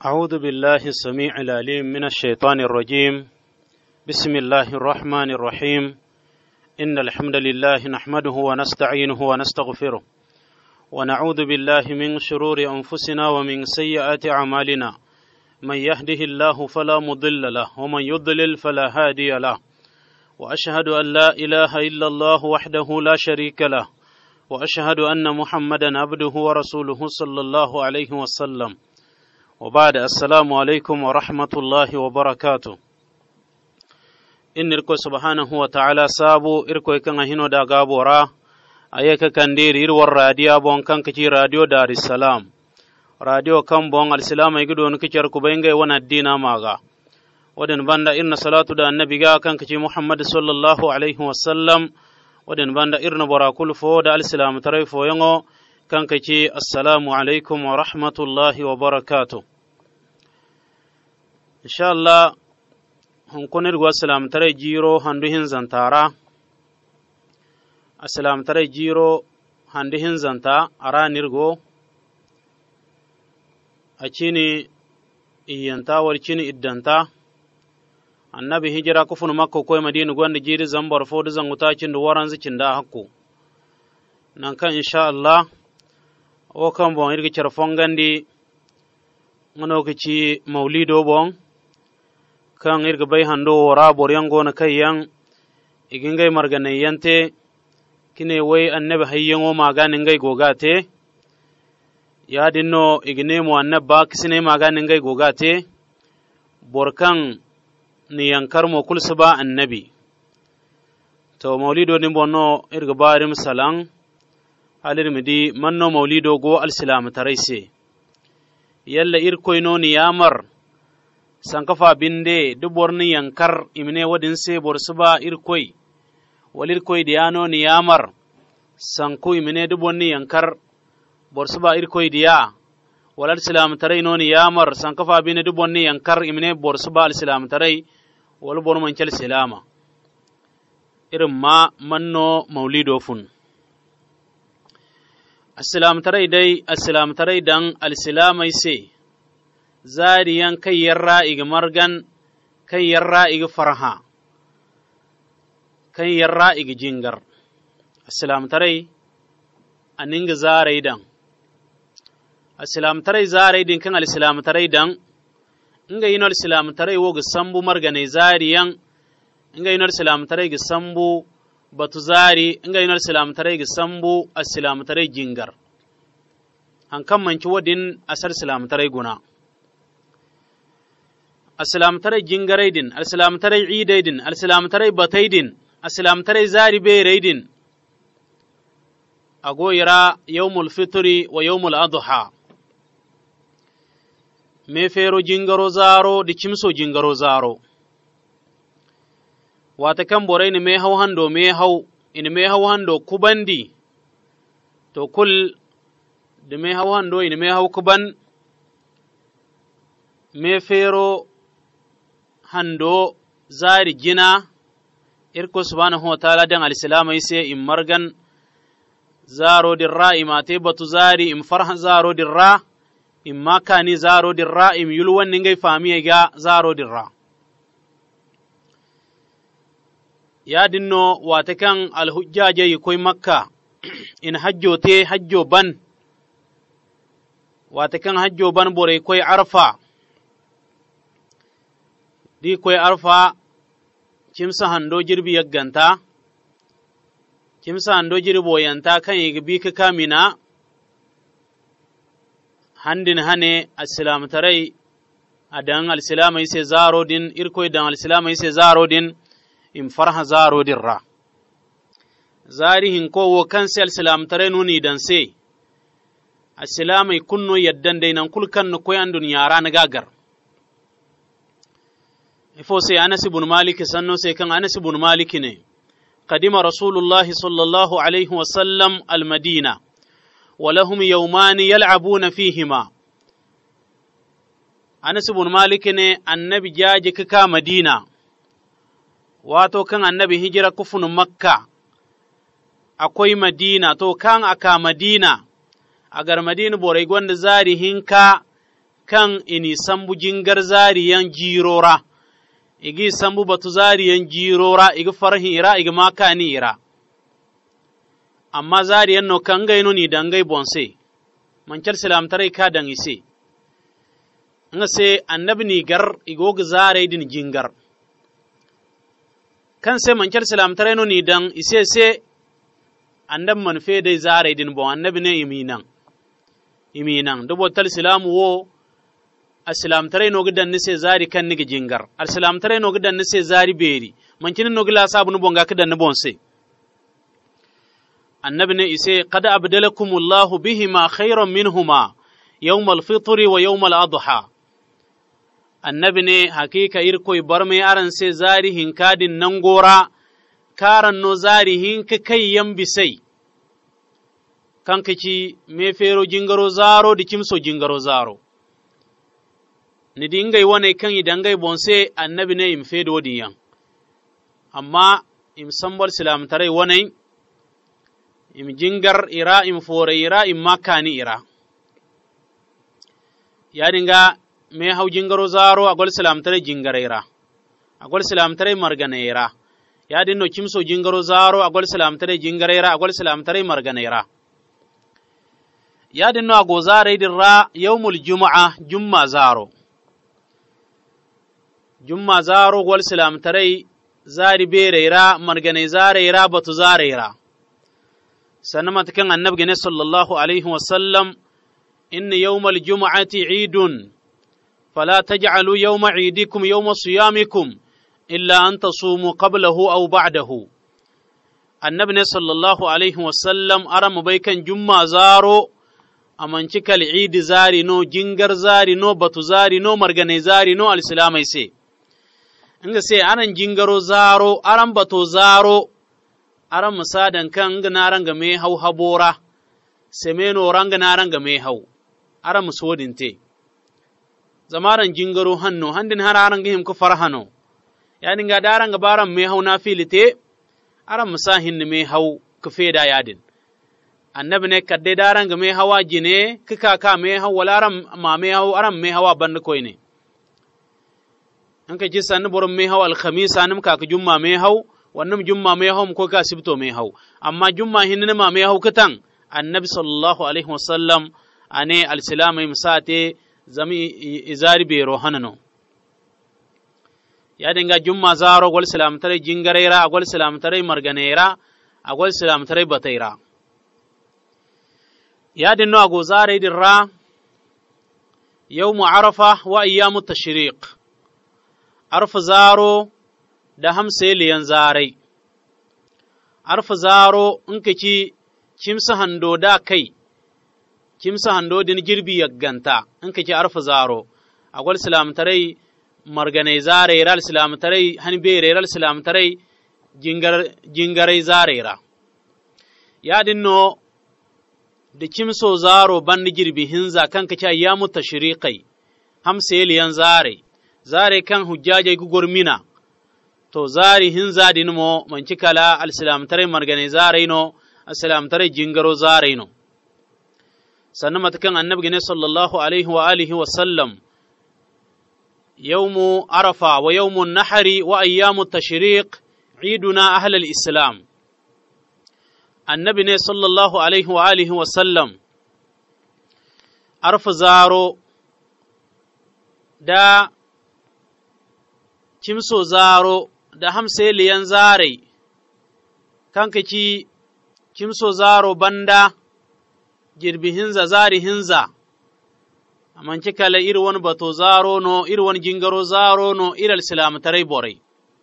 أعوذ بالله السميع العليم من الشيطان الرجيم. بسم الله الرحمن الرحيم. إن الحمد لله نحمده ونستعينه ونستغفره ونعوذ بالله من شرور أنفسنا ومن سيئات أعمالنا. من يهده الله فلا مضل له ومن يضلل فلا هادي له، وأشهد أن لا إله إلا الله وحده لا شريك له، وأشهد أن محمدا عبده ورسوله صلى الله عليه وسلم. وبعد السلام عليكم ورحمة الله وبركاته. إن إركو سبحانه وتعالى سابو إركو يكن هنو دا غابورا أيك كندير إرور راديو بون كان كتير راديو دار السلام راديو كم بون السلام يقولون نكتير كبينغي وانا الدين ماغا ودن باندا إرنا صلاة دا النبي كان كتير محمد صلى الله عليه وسلم ودن باندا إرنا برا كل فو دا السلام تريفو ينغو كان كتير السلام عليكم ورحمة الله وبركاته. إن شاء الله هنكون نرجو السلام ترى جيرو هندهن زنتارا السلام ترى جيرو هندهن زنتا أرا نرجو أشيني إيانتا ورشيني إدانتا النبي هجرة كفن مكة كوي مدينة قوان جيري زنبر فود زنغتا چند ورانز چندا حقو نانكا إن شاء الله وكم بون إرغي چرفونغان دي منوكي موليدو بون kan irga bai hando wara boryango na kai yan igingai marganai yante kine wai annabi hayyango maganin gai gogate ya dinno igine mu annabba kisine maganin gai gogate borkan ni yankar mo kulsuba annabi to maulido din bonno irga barim salan halir midi manno maulido go alislam taraise yalla irkoino ni yamar sankafa binde duborni yankar imne wadin se borsuba irkoi walirkoi diano ni yamar sanku imne duborni yankar borsuba irkoi dia walal salam tarai no ni yamar sankafa binde duborni yankar imne borsuba al salam tarai wal bor man kel salama irin ma manno maulido fun assalam tarai dai assalam tarai dan al salamai se zariyan kai yarra igi margan kai yarra igi farha kai yarra igi jingar assalam tarai aninga zarai dan assalam tarai zarai din kan assalam tarai dan inga yinol assalam tarai wo sambu margane zariyan inga yinol assalam tarai gi sambu batu zari inga yinol assalam tarai gi sambu assalam tarai jingar an kan manci wadin asar assalam tarai guna السلام ترى جنگريدين السلام ترى عيديدين السلام ترى بتيدين السلام ترى زاري بيريدين أقويرا يوم الفطر ويوم الأضحى ميفيرو جنگرو زارو دي چمسو جنگرو زارو واتكم بورين ميهو هندو ميهو إن ميهو هندو كباندي تو كل دي ميهو هندو إن ميهو كبان ميفيرو hando zari jina irko subhanahu wa ta'ala dan al-islam ise margan zaro dirra imate batu zari farhan zaro dirra makani zaro dirra yulwan ningai famiye ga zaro dirra ya dinno watakan al-hujjaje yikoi makka in hajjo te hajjo ban watakan hajjo ban bore koi arfa di koy arfa kimsa hando jirbi yagganta kimsa hando jirbo yanta kan yigbi ka kamina handin hane assalam tarai adan al-islam ise zaro din irkoy dan al-islam ise zaro din in farha zaro dirra zarihin ko wo kan sai al-islam tarai nuni dan sai al-islam kunno yaddan dainan kulkan koy andun yara na gagar ifo sai Anas ibn Malik sanno sai kan Anas ibn Malik ne qadima Rasulullah sallallahu alaihi wasallam al-Madina wa lahum yawman yal'abuna fihima Anas ibn Malik ne annabi jaje kaka Madina wato kan annabi hijira kufun Makka akwai Madina to kan aka Madina agar Madina borai gonda zari hinka kan ini sambu jingar zariyan jirora igi sambu batu zariyan jirora igi farhi ira igi makani ira amma zariyan no kangai no ni dangai bonse mancal salam tare ka dan ise nga se annabi ni gar igog zare din jingar kan se mancal salam tare no ni dan ise se annab man fe dai zare din bon annabi ne iminan dubo tal salam wo assalam tare no gidan ni se zari kan ni jingar assalam tare no gidan ni se zari beri mancin no gila sabu no bonga kidan ni bonse annabi ne ise qad abdalakumullahu bihima khayran minhuma yawm al-fitr wa yawm al-adha annabi ne hakika irkoy barme aran se zari hinkadin nangora karan no zari hinka kai yambisai kan kici me fero jingaro zaro di kimso jingaro zaro ni dingai wane kan idangai bonse annabi ne im fedo diyan amma im sambal salam tare wane im jingar ira im fore ira im makani ira ya dinga me hau jingaro zaro agol salam tare jingare ira agol salam tare margane ira ya dinno kimso jingaro zaro agol salam tare jingare ira agol salam tare margane ira ya dinno ago zare dirra yawmul jum'a zaro jumma zaro gol salam tare zari bereira margane zareira batu zareira sanama takan annabi ne sallallahu alaihi wasallam inna yawmal jum'ati eidun fala taj'alu yawma eidikum yawma siyamikum illa an tasumu qablahu aw ba'dahu annabi ne sallallahu alaihi wasallam aram baikan jumma zaro amanci kal eid zari no jingar zari no batu zari no margane zari no alislamai se inga sai aran jingaro zaro aran bato zaro aran musadan kan ganaran ga me hau habora semeno ranganaran ga me hau aran musodinte zamaran jingaro hanno handin hararan ga him ku farhano yani ga daran ga baran me hau na filite aran musahin me hau ku feda yadin annabi ne kadde daran ga me hawa jine kika ka me hau walaran ma me hau aran me hawa band koine anka ji sanni boron me hau alkhamisa nim ka jumma me hau wannan jumma me hau ko ka sibto me hau amma jumma hinne ma me hau kitan annabi sallallahu alaihi wasallam ane alsilama imsate zami izari be rohanano ya dinga jumma zaro gol salam tare jingareira gol salam tare marganeira gol salam tare bataira ya dinno ago zare dirra yawm arafa wa ayyam at-tashriq arfa zaro da hamse liyan zarai arfa zaro in kaci kimsa hando da kai kimsa hando din girbi yagganta in kaci arfa zaro agwal salam tarai marganai zare ral salam tarai hanbere ral salam tarai jingarai zare ra ya dinno da kimso zaro bandi girbi hinza kan kaci ayyamu tashriqai hamse liyan zare kan hujjaje gugurmina to zari hinza dinmo manci kala alsalam tare margane zare no alsalam tare jingaro zare no sannan matakan annabi ne sallallahu alaihi wa alihi wa sallam yawmu arafa wa yawmun nahri wa ayyamu tashriq eiduna ahlal islam annabi ne sallallahu alaihi wa alihi wa sallam arfa zaro da kimso zaro da hamse liyan zare kanka ci kimso zaro banda girbi hinza zari hinza amanci kala iri wani bato zaro no iri wani jingaro zaro no iral silam tarai borai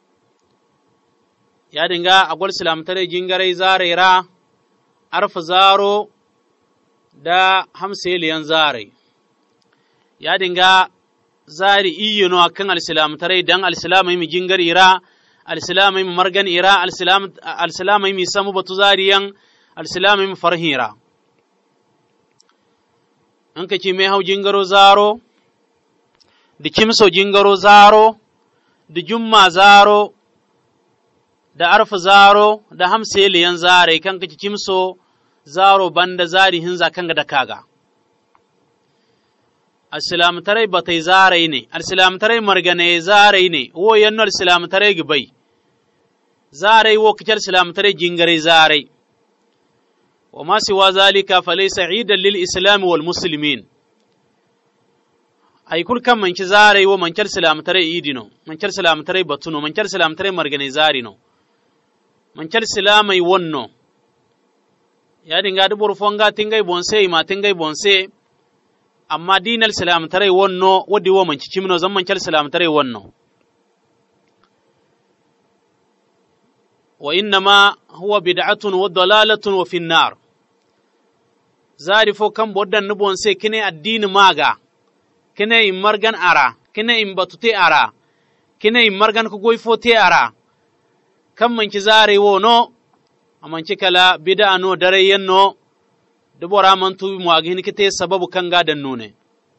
ya dinga agwal silam tarai jingarai zare ra arfa zaro da hamse liyan zare ya dinga zari iyo no akan al-islam tare dan al-islam mi jingar ira al-islam mi margan ira al-islam mi samu batu zariyan al-islam mi farhira an kace me hau jingaro zaro da kimso jingaro zaro da jumma zaro da arfa zaro da hamse liyan zare kan kace kimso zaro banda zari hinza kan da kaga al-silam tarai batai zarai ne al-silam tarai margane zarai ne wo yanno al-silam tarai gibai zarai wo kicar silam tarai jingare zarai wa ma siwa zalika falaysa idan lil islam wal muslimin ay kul kam manci zarai wo mancar silam tarai idino mancar silam tarai batuno mancar silam tarai margane zarino mancar silamai wonno ya dinga dubur fonga tingay bonse ma tingay bonse amma dinal silam tarai wonno wodi wo manci cimno zan mancar silam tarai wonno wa innama huwa bid'atun wa dalalatun wa fin nar zari fo kan boddan no bonse kine addini maga kine immargan ara kine imbatute ara kine immargan ko goyfote ara kam manci zare wono amanci kala bid'a no dare yenno dubora mantu mu agin kite sababu kanga dan nune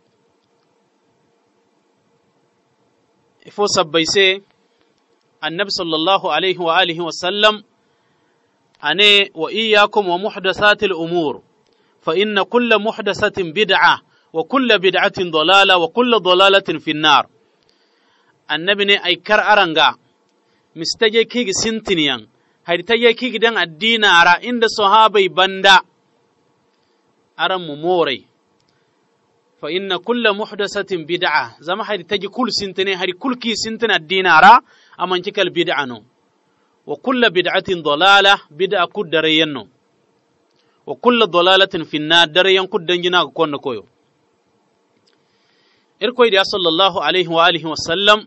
ifo sabbaise annabi sallallahu alaihi wa alihi wa sallam ane wa iyyakum wa muhdathatil umur fa inna kulla muhdathatin bid'ah wa kulla bid'atin dalala wa kulla dalalatin fin nar annabi ne ay kar aranga mistaje kigi sintiniyan haritaje kigi dan addina ara inda sahabai banda aran mu morai fa inna kulla muhdathatin bid'ah zama haritaje kul sintine hari kulki sintina addina ara aman cikal bid'ano wa kulla bid'atin dalala bid'a kuddarayenno wa kulla dalalatin finna darayan kuddanjina ko konno koyo irkoy dia sallallahu alaihi wa alihi wa sallam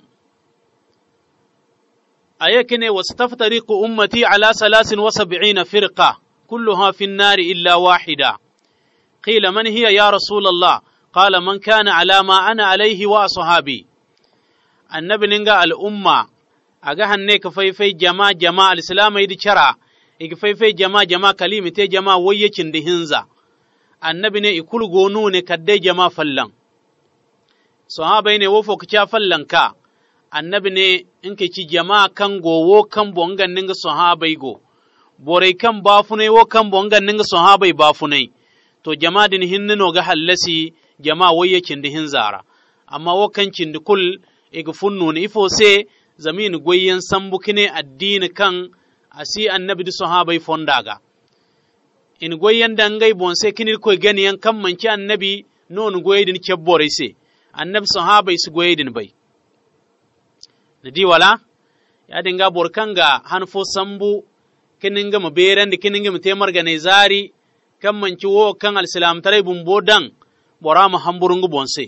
ayakene wastaftariqu ummati ala 73 firqa kulluha fi an-nar illa wahida qila man hiya ya rasul allah qala man kana ala ma ana alayhi wa ashabi annabi ninga al umma aga hanne ka faifai jama al-islam yi cara igi faifai jama kalimi te jama wayyacin da hinza annabi ne ikul gonu ne kadde jama fallan sahabai ne wofo ka fallan ka annabi ne in ka ci jama kan gowo kan bongan ninga sahabai go borai kan bafunai wo kan bongan ninga sahabai bafunai to jama din hinno ga hallasi jama wayyacin da hinzara amma wo kan cin dukul igi funnu ne ifo se zamin goyen sambu kine addini kan asi annabi di sahabai fondaga in goyen dangai bonse kinir koy ganiyan kan manci annabi non goyedin kebbore se annabi sahabai su goyedin bai nadi wala ya dinga borkanga hanfo sambu kininga maberandi kininga mutemar gane zari kan manci wo kan al-islam tare bumbodan borama hamburungu bonse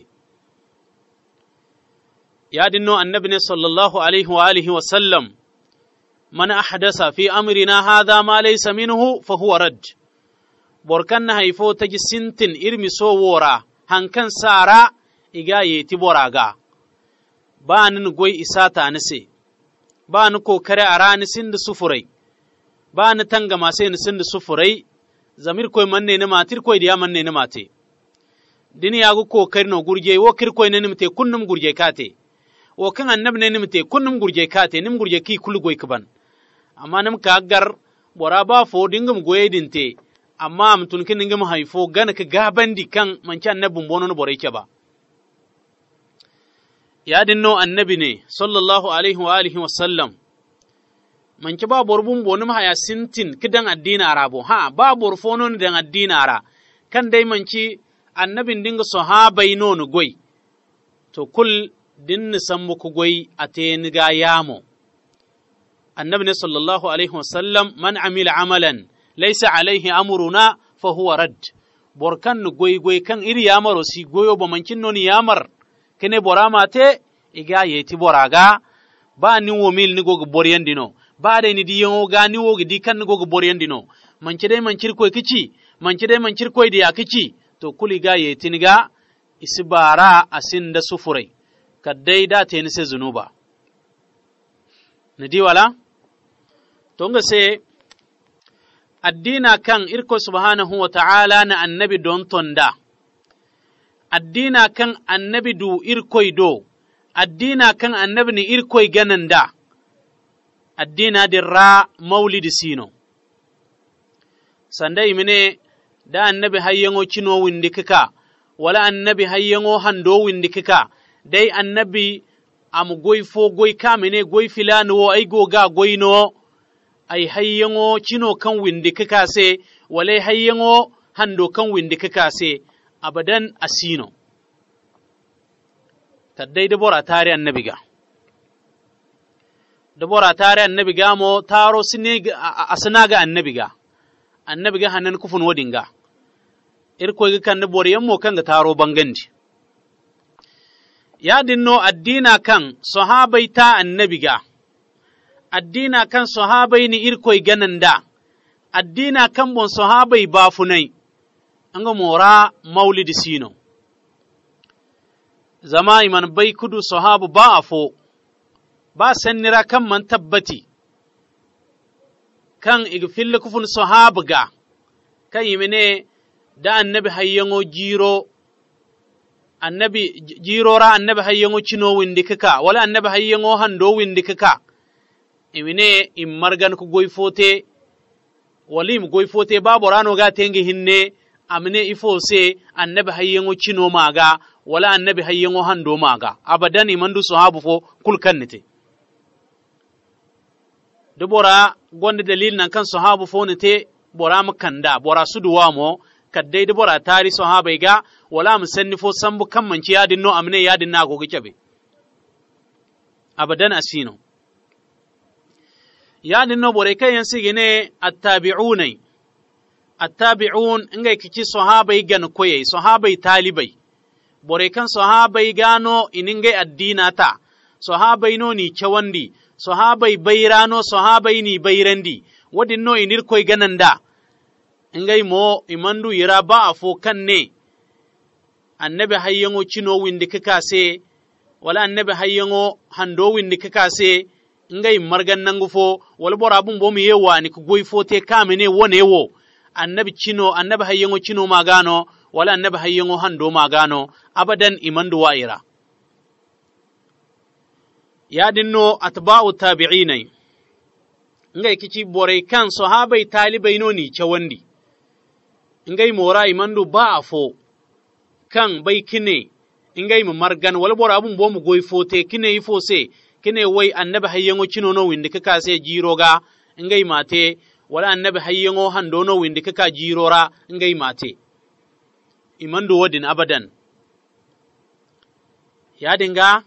ya dinno annabi ne sallallahu alaihi wa alihi wa sallam man ahdasa fi amrina hadha ma laysa minhu fa huwa rad borkan na haifo ta ji sintin irmi so wora hankan sara iga yeti boraga ba nin goy isata nise ba ni kokare arani sinda sufurai ba ni tanga ma sai ni sinda sufurai zamir koy manne ne matir koy diya manne ne mate dini yagu kokari no gurje wo kir koy ne nimte kunnum gurje kate wo kan annabi ne nimte kunnum gurje kate nim gurje ki kul goy kaban amma nim ka gar bora ba fo dingum goye dinte amma am tun kin ngam haifo gana ka gabandi kan manci annabin bono no bore ke ba ya dinno annabi ne sallallahu alaihi wa alihi wa sallam manci ba borbun bonum haya sintin kidan addina arabo ha ba borfono dan addina ara kan dai manci annabin dinga sahabai nonu goy to kul din sammu ku goy ateni ga yamo annabi ne sallallahu alaihi wasallam man amila amalan laysa alaihi amruna fa huwa rad borkan goy goy kan iri yamaro si goyo ba mancin noni yamar kene borama te iga yeti boraga ba ni womil ni gogo boryandino ba dai ni diyo ga ni wogi di kan gogo boryandino manci dai mancir koy kici manci dai mancir koy diya kici to kuli ga yeti ni ga isbara asinda sufurai kaddai da te ni se zunuba nidi wala tonga se addina kan irko subhanahu wa ta'ala na annabi don tonda addina kan annabi du irkoi do addina kan annabi ni irkoi gananda addina dirra maulidi sino sandai mine da annabi hayyango cino windi kika wala annabi hayyango hando windi kika dai annabi am goy fo goy kamene goy filano wo ay goga goyno ay hayyango cino kan windi kika se wala hayyango hando kan windi kika se abadan asino kaddai da bora tare annabi ga dabora tare annabi ga mo taro sine asna ga annabi ga hanan kufun wadinga irko ga kan bor yammo kan ga taro bangandi ya dinno addina kan sahabai ta annabi ga addina kan sahabai ni irko gananda addina kan bon sahabai bafunai anga mora maulidi sino zama iman bai kudu sahabu ba afo ba sannira kan man tabbati kan igfil kufun sahabu ga kan yimine da annabi hayyango jirora annabi hayyango cino windi kaka wala annabi hayyango hando windi kaka imine immargan ku goyfote walim goyfote babu rano ga tengi hinne amine ifose annabi hayyango cino maga wala annabi hayyango hando maga abadan imandu sahabu fo kulkannite dubora gonde dalil nan kan sahabu fo nite bora makanda bora suduwa mo kaddai dubora tari sahabai ga wala musanni fo sambu kan manci yadin no amine yadin na gogi kebe abadan asino yadin no bore kai yansi gine attabi'un ingai kici sahabai gan koyai sahabai talibai bore kan sahabai gano iningai addina ta sahabai no ni cewandi sahabai bayrano sahabai ni bayrandi wadin no inir koy gananda ingai mo imandu yira ba afo kanne annabi hayyango cino windi kase wala annabi hayyango hando windi kase ingai margan nangufo wala borabun bomu yewa ni ku goyfo te kamene wonewo annabi hayyango cino magano wala annabi hayyango hando magano abadan imandu waira ya dinno atba'u tabi'inai ngai kici borai kan sahabai talibai no ni cewandi ngai mora imandu ba afo kan bai kine ngai mu margan wala bora abun bo mu goyfote kine ifose kine wai annabi hayyango cino no windi kaka se jiroga ngai mate wala annabi hayyango hando no windi kaka jirora ngai mate imandu wadin abadan ya dinga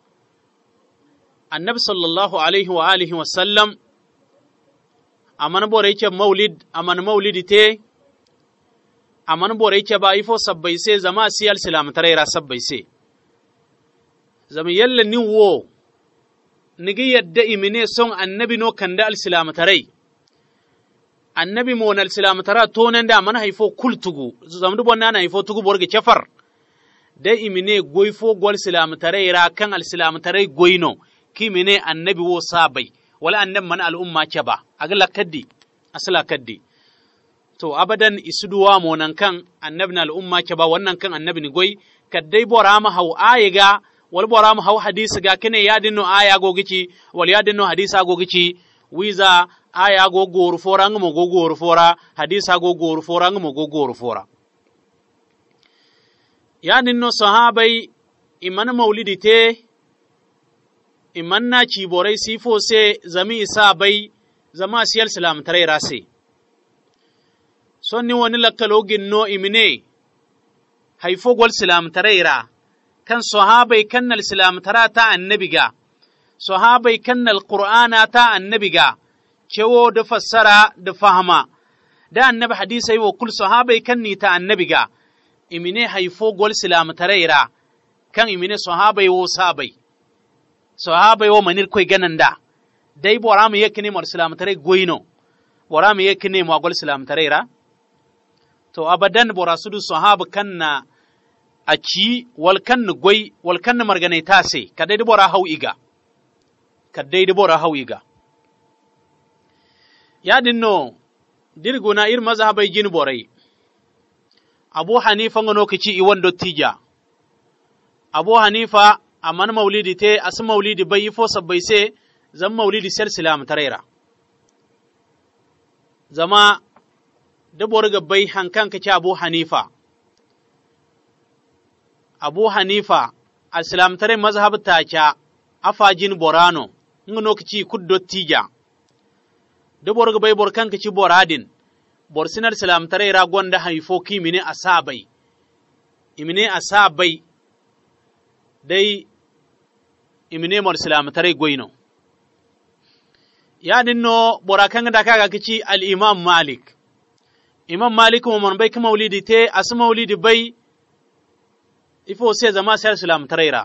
annabi sallallahu alaihi wa alihi wa sallam aman bore yake maulidi te aman bore yake ba ifo sabbai se zama siyal salam tarayra sabbai se zama yalla ni wo nigi yadda imine son annabi no kanda al salam tarai annabi mo nal salam tara to nan da man haifo kultugu zamdu bonna na haifo tugu borge chafar da imine goyfo gol salam tarayra kan al salam tarai goyno kimine annabi wo sabai wala annab man al'umma ke ba agla kaddi asala kaddi to abadan isuduwa mo nan kan annabi na al'umma ke ba wannan kan annabi ni goy kaddai bora ma hau ayiga wal bora ma hau hadisi ga kine yadinno aya gogici wal yadinno hadisa gogici wiza aya go goru fora ngmo go goru fora hadisa go goru fora ngmo go goru fora yadinno sahabai iman maulidi te imanna ci borai sifo se zami isa bai zama siyal salam tare rase sonni wani lakalogin no imine haifo gol salam tare ra kan sahabai kannal salam tara ta annabiga sahabai kannal qur'ana ta annabiga cewo da fassara da fahama da annabi hadisi wa kul sahabai kanni ta annabiga imine haifo gol salam tare ra kan imine sahabai wo sabai sahabai wo manir koy gananda dai bora mu yakini mar salam tare goyino bora mu yakini mu agol salam tare ra to abadan bora sudu sahaba kanna aci wal kan goy wal kan marganai tase kadai da bora hau iga ya dinno dirguna ir mazhabai jin borai Abu Hanifa ngono kici i wando tija Abu Hanifa aman maulidi te as maulidi bai fo sabbai se zan maulidi sel salam tarayra zama da borga bai hankan kace Abu Hanifa Abu Hanifa al-Islam tare mazhab tacha afajin borano ngono kici kuddo tija de borgo bay bor kan kici boradin bor sinar Islam tare ra gonda haifo kimine asabai imine asabai dai imine mor Islam tare goyno ya dinno borakan da kaga kici al-Imam Malik Imam Malik mo mon bay ka maulidi te as maulidi bay ifo sai zama sai Islam taraira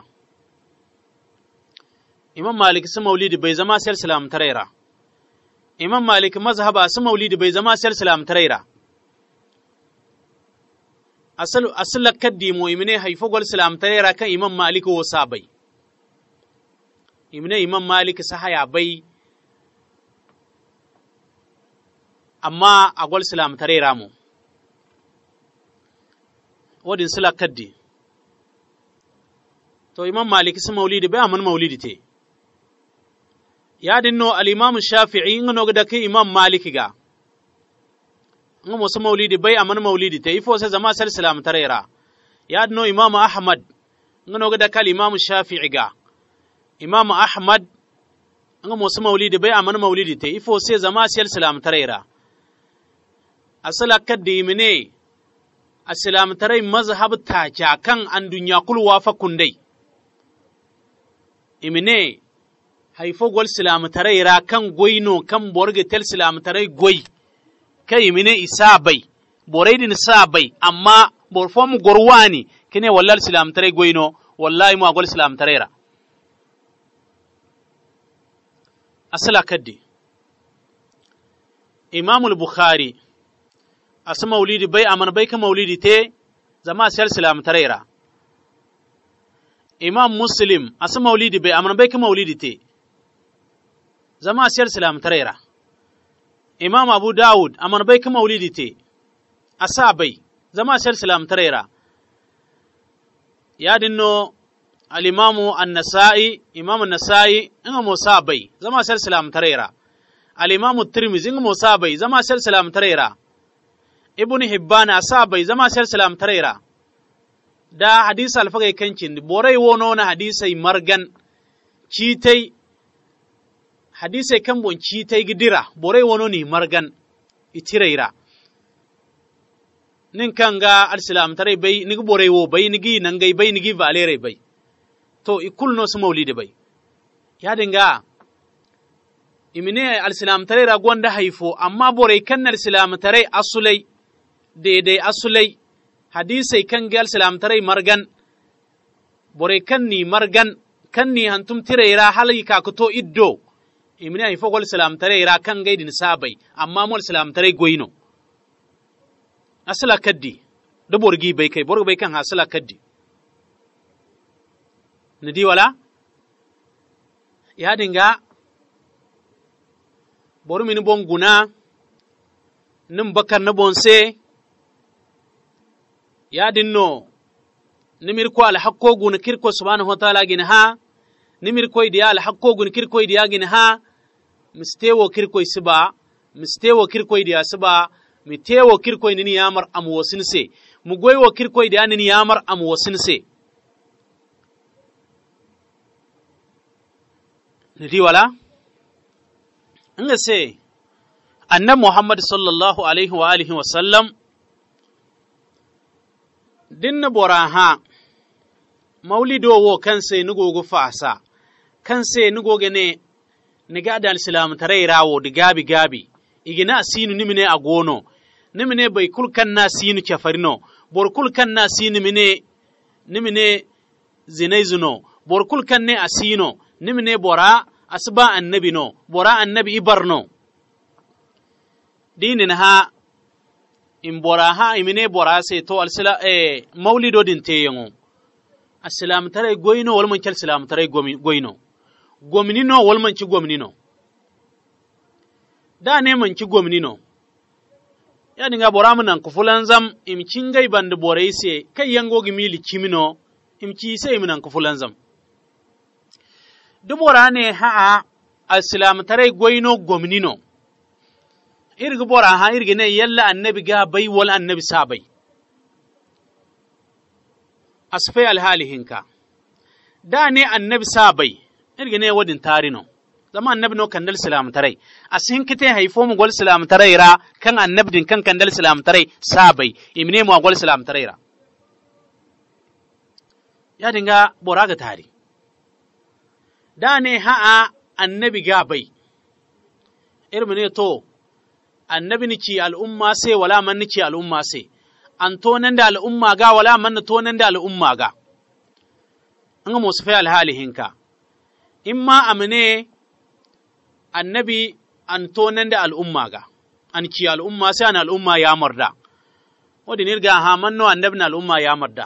Imam Malik sa maulidi bai zama sai Islam taraira Imam Malik mazhaba sa maulidi bai zama sai Islam taraira asal kaddimu imne haifo gol Islam taraira kan Imam Malik wo sabai imne Imam Malik sa haya bai amma a gol Islam taraira mu wadin sila kaddi to Imam Malik sa maulidi bai amman maulidi te ya dinno al-Imam Shafi'i ngono da kai Imam Malik ga ngomo sa maulidi bai amman maulidi te ifo sai zama sal salam tarera ya dinno Imam Ahmad ngono da kai Imam Shafi'i ga Imam Ahmad ngomo sa maulidi bai amman maulidi te ifo sai zama sal salam tarera asala kaddi mine assalam tarai mazhab ta kan an dunya kulwa fa kundai imine haifo gol silam tarai ra kan goyno kan borge tel silam tarai goy kai imine isabai borai din sabai amma borfom gorwani kine wallal silam tarai goyno wallahi mu gol silam tarai ra asala kaddi Imam al-Bukhari asa maulidi bai aman bai ka maulidi te zama sel silam taraira Imam Muslim asa maulidi bai aman bai ka maulidi te zama sel silam taraira Imam Abu Dawud aman bai ka maulidi te asa bai zama sel silam taraira ya dinno al-Imam an-Nasa'i Imam an-Nasa'i inga mo sabai zama sel silam taraira al-Imam at-Tirmidhi inga mo sabai zama sel silam taraira Ibn Hibban asabai zama sel salam taraira da hadisi alfagai kancin borai wono na hadisai margan citai hadisai kan bon citai gidira borai wono ni margan itiraira nin kanga al-salam tarai bai nigi borai wo bai nigi nangai bai nigi valere bai to ikulno su maulidi bai ya dinga imine al-salam taraira gonda haifo amma borai kan al-salam tarai asulai daidai asulai hadisai kan gal salam tarai margan bore kan ni margan kan ni hantum tiraira halai ka kuto iddo imina ifo gol salam taraira kan gaidin sabai amma mol salam tarai goyino asala kaddi da borgi bai kai borgi bai kan asala kaddi nidi wala ya dinga boru min bon guna nim bakar na bonse ya dinno nimir ko al hakko gun kirko subhanahu wa ta'ala gin ha nimir ko idiya al hakko gun kirko idiya gin ha mistewo kirko isiba mistewo kirko idiya siba mitewo kirko ni yamar am wasinse mu goywo kirko idiya ni yamar am wasinse nidi wala nga se annabi Muhammad sallallahu alaihi wa alihi wa sallam dinna boraha maulido wo kanse nugogo fasa kanse nugoge ne niga da al-islam tarairawo digabi gabi igina sinu nimine agono nimine bai kulkan na sinu chafarino bor kulkan na sinu nimine zinaizuno bor kulkan ne asino nimine bora asba annabi no bora annabi ibarno dinin ha in bora ha imine bora sai to alsila maulido din teyengo assalam tare goyino wal man kel salam tare goyino gomnino wal man ci gomnino da ne man ci gomnino ya dinga bora mun nan kufulan zam imcin gai band bora sai kai yango gimili kimino imci sai mun nan kufulan zam dubora ne ha assalam tare goyino gomnino irgi bora ha irgi ne yalla annabi ga bai wal annabi sabai asfai alhalihinka da ne annabi sabai irgine wadin tarino zama annabi no kandal salam tarai asin kite haifo mu gol salam tarai ra kan annabi din kan kandal salam tarai sabai imne mu gol salam tarai ra ya dinga boraga tari da ne ha'a annabi gabai irmine to annabi ni ci al'umma sai wala man ni ci al'umma sai an tonan da al'umma ga wala man tonan da al'umma ga an mu su fa alhalihinka imma amne annabi an tonan da al'umma ga an ci al'umma sai an al'umma ya marda wadi nirga ha manno annabi na al'umma ya marda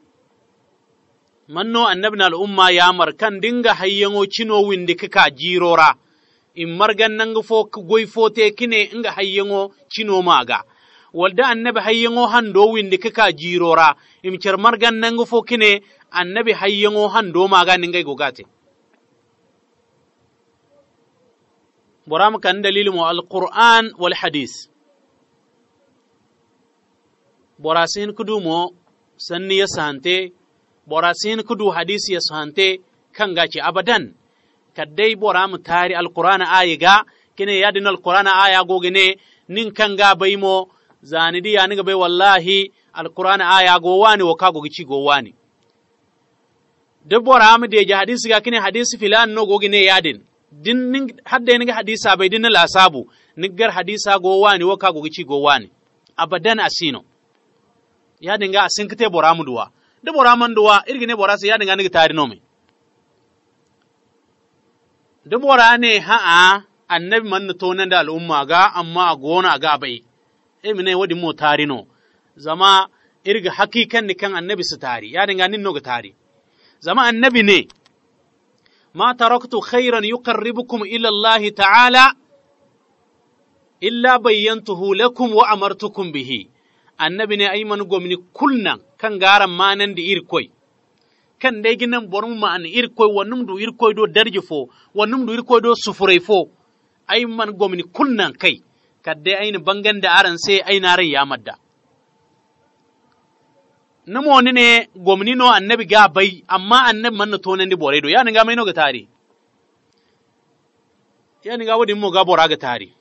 manno annabi na al'umma ya markan dinga hayyango cino windi kika jirora in margan nan gufo goy fote kine inga hayyango cino maga walda annabi hayyango hando windi kika jirora im cer margan nan gufo kine annabi hayyango hando maga ningai gogate boram kan dalil mu alquran wal hadith borasin kudumo sanni ya sante borasin kudu hadisi ya sante kan gaci abadan kaddai boram tari alqur'ana ayiga kine yadin alqur'ana aya gogene nin kan ga baymo zanidi ya niga bai wallahi alqur'ana aya go wani wa kago gici go wani de boram de ja hadisi ga kine hadisi filan no gogene yadin din nin hadda niga hadisa bai din la sabu nigar hadisa go wani wa kago gici go wani abadan asino ya dinga asin kite boram duwa de boraman duwa irgine borase ya dinga niga tari no me da bora ne ha'a annabi man to nan da al'umma ga amma gona ga bai mine wadi mo tarino zama irga hakikan ni kan annabi su tari ya dinga nin no ga tari zama annabi ne ma taraktu khairan yuqarribukum ila Allah ta'ala illa bayyantuhu lakum wa amartukum bihi annabi ne ayman gomni kulnan kan garan manan da irkoi kan dai ginan borum ma an irkoi wannum du irkoi do darje fo wannum du irkoi do sufurai fo ay man gomni kunnan kai kadde ayni bangan da aran sai ay na rai ya madda namo ne gomni no annabi ga bai amma annabi man to nan di bore do ya ni ga mai no ga tari ya ni ga wadi mo ga bora ga tari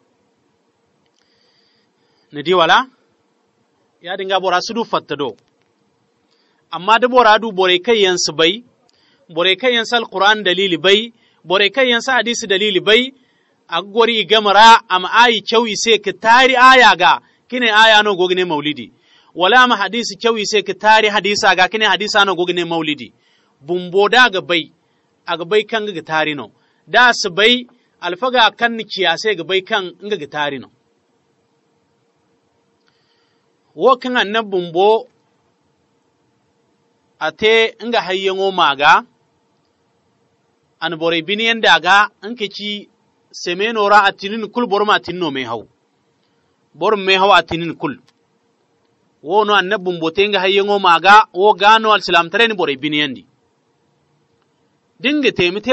ne di wala ya dinga bora su du fatta do amma da bora du bore kai yansu bai bore kai yansu alquran dalili bai bore kai yansu hadisi dalili bai agori gamara am ayi chawi se ka tari aya ga kine aya no gogne maulidi wala ma hadisi chawi se ka tari hadisa ga kine hadisa no gogne maulidi bumbo da ga bai aga bai kan ga tari no da su bai alfaga kan ni kiyase ga bai kan nga ga tari no wo kan annabun bo ate nga hayyango maga an bore biniyan daga an kici semeno ra atinin kul borma atinno me haw bor me haw atinin kul wono annabun bo te nga hayyango maga wo gano al salam tare ni bore biniyan di dingete mite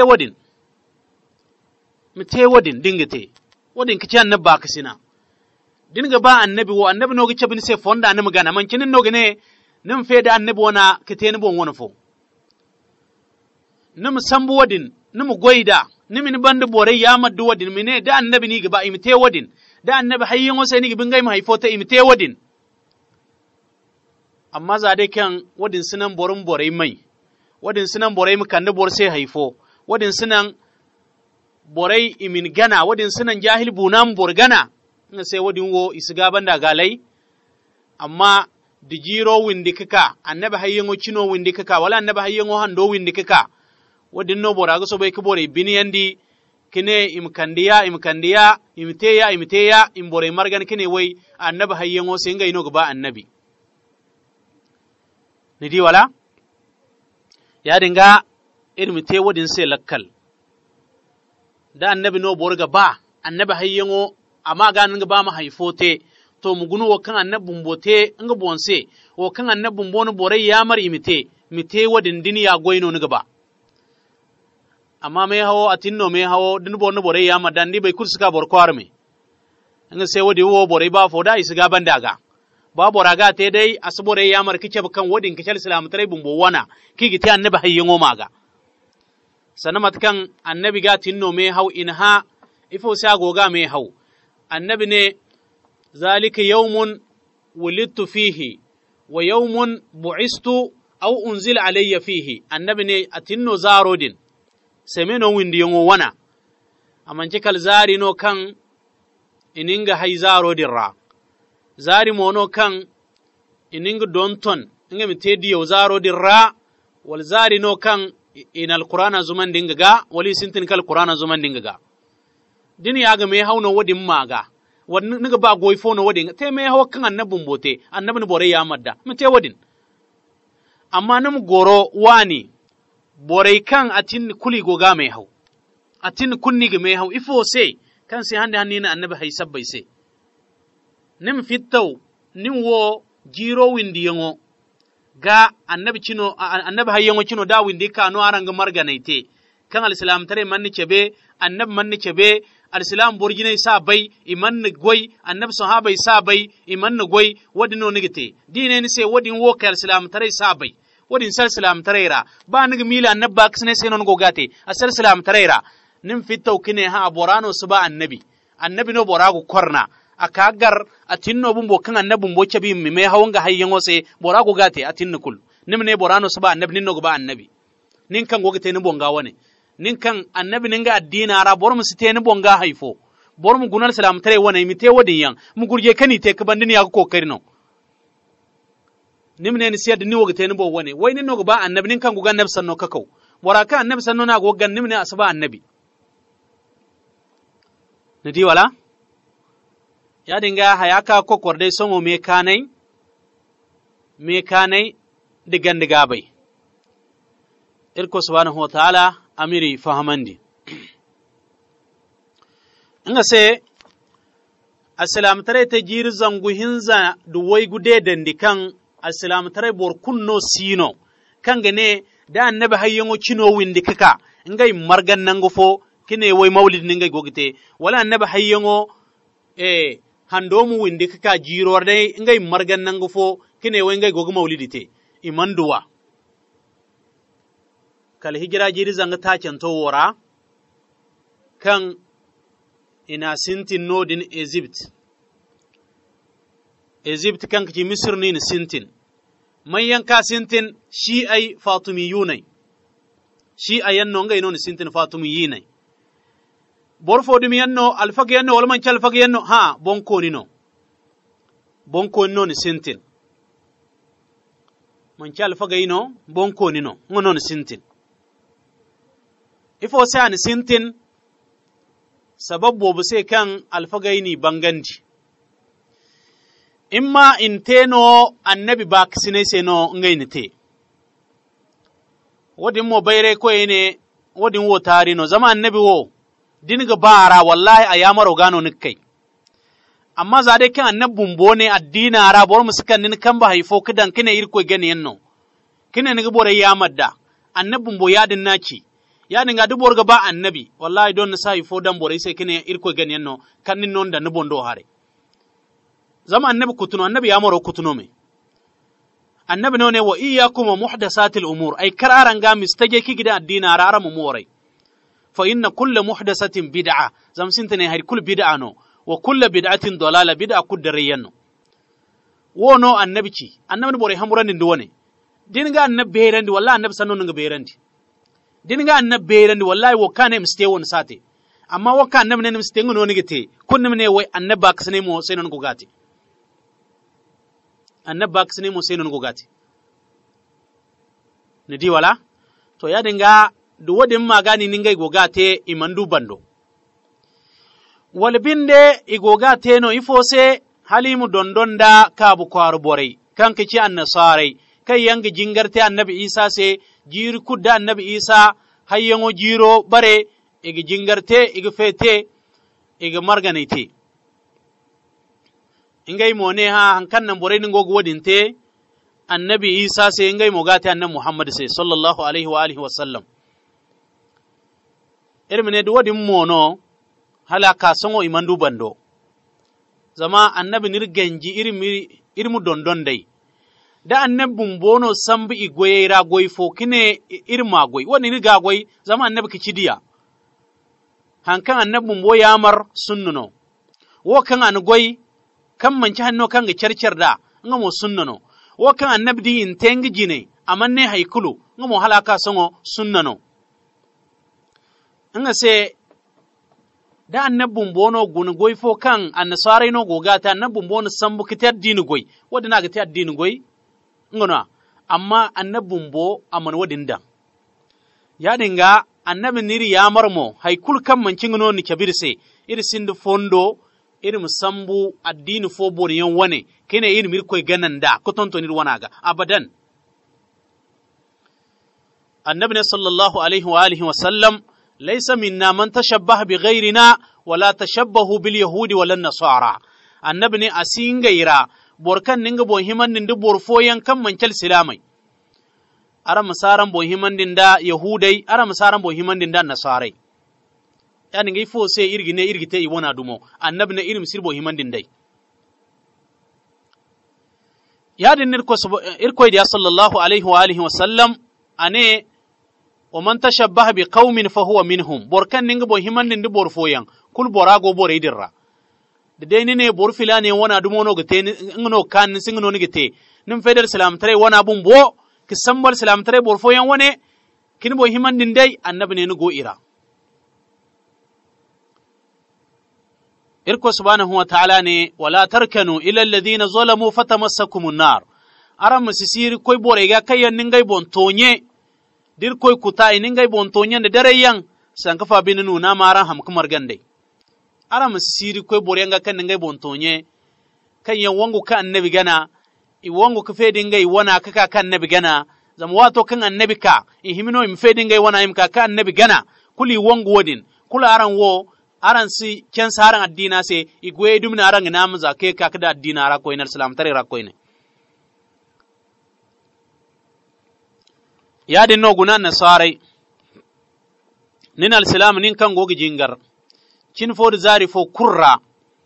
wadin dingete wadin kici annabba kasina dinga ba annabi wo annabi no gice bin se fonda annabi gana man kinin no gane nim fe da annabi wana kite ni bon wona fo nim sambu wadin nim goida nim ni bande bore ya maddu wadin mine da annabi ni gaba imite wadin da annabi hayyin wasa ni gibin gai mu haifota imite wadin amma za dai kan wadin sunan borun bore mai wadin sunan bore mu kan da bor sai haifo wadin sunan bore imin gana wadin sunan jahil bunam bor gana sai wadin wo isiga banda galai amma dijiro windi kaka annabi hayyango cino windi kaka wala annabi hayyango hando windi kaka wadin no bora go so bay kibore biniyandi kine imkandiya imteya imbore margan kine wai annabi hayyango sai ngai no gaba annabi nidi wala ya dinga irmite wadin sai lakkal da annabi no borga ba annabi hayyango amma ganin ga ba mu haifote to mu gunu wa kan annabun bote nga bonse wa kan annabun bonu bore ya mar imite mite wadin diniya goino ni gaba amma me hawo atinno me hawo din bonu bore ya madan di bai kursuka bor kwarme nga sai wadi wo bore ba fo da isiga bandaga babu raga te dai asbore ya mar kice kan wadin kical islam tare bumbo wana kigi te annabi hayyango maga sanamat kan annabi ga tinno me hau inha ifo sa goga me hau annabi ne zalika yawmun wulidtu fihi wa yawmun bu'istu aw unzila alayya fihi annabi ne atinno zarodin semeno windi yongo wana amanci kal zari no kan ininga hay zarodin ra zari mono kan ininga donton inga mitedi yo zarodin ra wal zari no kan inal qur'ana zuman dinga ga wali sintin kal qur'ana zuman dinga ga dini yaga me hawno wadin maga wadin niga ba goyfo no wadin te me haw kan annabun bote annabun bore ya madda mute wadin amma nam goro wani bore kan atin kuli goga me haw atin kunni ga me haw ifo se kan se hande hanina annabi hay sabbai se nim fittaw nim wo jiro windi yango ga annabi cino annabi hayyango cino da windi kanu aranga marganaite kan alislam tare manni cebe annabi manni cebe alislam borjine sa bai iman goy annabi sahabai sa bai iman goy wadino nigite dine ni se wadin wo ka alislam tare sa bai wadin sal islam tare ra ba nig mila annabi ba kisne se non gogate asal islam tare ra nim fitaw kine ha borano suba annabi no borago korna akagar atinno bumbo kan annabun bo cabi mi me hawanga hayyango se borago gate atinno kul nimne borano suba annabi ninno ba annabi nin kan gogate ni bonga wane nin kan annabi ninga addina ara bor mu site ni bonga haifo bor mu gunal salam tare wane mi te wadin yan mu gurje kani te ka bandini ya ko karino nimne ni siyad ni wogate ni bo wane wai ninno ba annabi nin kan gugan annabi sanno kakau boraka annabi sanno na gogan nimne asaba annabi nidi wala ya dinga hayaka ko kordai songo me kanai diga bai irko subhanahu wa ta'ala amiri fahamandi inga se assalam tare ta jir zangu hinza duwai gude dandikan assalam tare bor kunno sino kanga ne da annabi hayyango cino windi kaka ngai margan nangofo kine wai maulid ningai gogite wala annabi hayyango handomu windi kaka jiror dai ngai margan nangofo kine wai ngai gogu maulidite imanduwa kal hijira jiri zanga ta canto wora kan ina sintin nodin Egypt kan ki Misr ni sintin mayan ka sintin shi ai fatimiyunai shi ayan no ngai non sintin fatimiyinai borfo dum yanno alfagi yanno wal man alfagi yanno ha bonko ni no ni sintin man alfagi no bonko ni no ngono ni sintin ifo sai an sintin sababbo bu sai kan alfagi ni bangandi imma inteno annabi ba kisine sai no ngai ni te wodin mo bayre ko ene wodin wo tari no zama annabi wo dinga bara wallahi ayamaro gano nikai amma zade kan annabun bone addina ara bor muskan nin kan ba haifo kidan kine irko gane yanno kine ni bore ya madda annabun bo yadin naci ya dinga dubor ga ba annabi wallahi don na sai fo dan bore sai kine irko gane yanno kan nin non da ni bondo hare zama annabi kutuno annabi ya maro kutuno me annabi ne wa iyyakum muhdathatil umur ay kararan ga mistage ki gidan addina ara ara mu morai fa inna kulla muhdathatin bid'a zamsintane har kul bid'a no wa kulla bid'atin dalala bid'a kuddariyanno wono annabici annabi bore hamuran ndi wone dinga annabi beerandi wallahi annabi sanno nga beerandi dinga annabi beerandi wallahi wo kane miste won sate amma wo kan annabi ne miste ngono ni gete kunni ne way annabi baksane mo senon ko gati annabi baksane mo senon ko gati ne di wala to ya dinga du wadin magani ningai gogate imandu bando walbinde igogate no ifose halimu dondonda kabu kwaru borei kan kici annasarai kai yanga jingarte annabi isa se jiri kudda annabi isa hayyango jiro bare igi jingarte igi fete igi marganite ingai mone ha hankan nan borei ningo godinte annabi isa se ingai mogate annabi muhammad se sallallahu alaihi wa alihi wasallam irmine du wadin mono hala ka songo imandu bando zama annabi nirgenji irmi irmu dondon dai da annabi bumbono sambu igwe ra goy fo kine irma goy woni ni ga goy zama annabi kicidiya hankan annabi bumbo yamar sunnuno wo kan an goy kan manci hanno kan ga cercer da ngamo sunnuno wo kan annabi di intengi jine amanne haykulu ngamo halaka songo sunnano nga se da annabun bono gun goy fo kan annasare no gogata annabun bono sambu kitar dinu goy wadina ga tar dinu goy ngona amma annabun bo aman wadinda ya dinga annabin niri ya marmo haykul kan mancin no ni kabirse iri sindu fondo iri musambu addini fo boriyan wane kene iri mirkoy gananda ko tonto nir wanaga abadan annabi sallallahu alaihi wa alihi wa sallam laysa minna man tashabbaha bi ghayrina wala tashabbahu bil yahudi wala nasara annabi ne asingaira borkan ninga bo himannin du borfoyan kan mancal silamai ara masaran bo himannin da yahudai ara masaran bo himannin da nasarai yani ngai fo sai irgine irgite i wona dumo annabi ne irim sirbo himandin dai yadin irko da sallallahu alaihi wa alihi wa sallam ane wa man tashabbaha bi qaumin fa huwa minhum borkan ninga bo himandin du borfoyan kul borago bore dirra de dai ne bor filane wona dumo no gate ngono kan singno ni gate nim feder salam tare wona bum bo ki sambal salam tare borfoyan wone kin bo himandin dai annabi ne ni go ira irko subhanahu wa ta'ala ne wala tarkanu ila alladhina zalamu fatamassakumun nar aram sisiri koy bore ga kayan ningay bontonye dir koy kutai ningay bontonye de dareyan sankafa binunu na maran ham kumar gande aram sisiri koy bore ga kan ningay bontonye kayan wangu ka annabi gana i wangu ka fedin gai wana kaka kan annabi gana zam wato kan annabi ka i himino im fedin gai wana im ka annabi gana kuli wangu wodin kula aran wo aran si ken saran addina se igwe dumna aran ina mu zake ka kada addina ara ko ina salam tare ra ko ina ya din no gunan nasarai nin al-salam nin kan gogi jingar cin fo zari fo kurra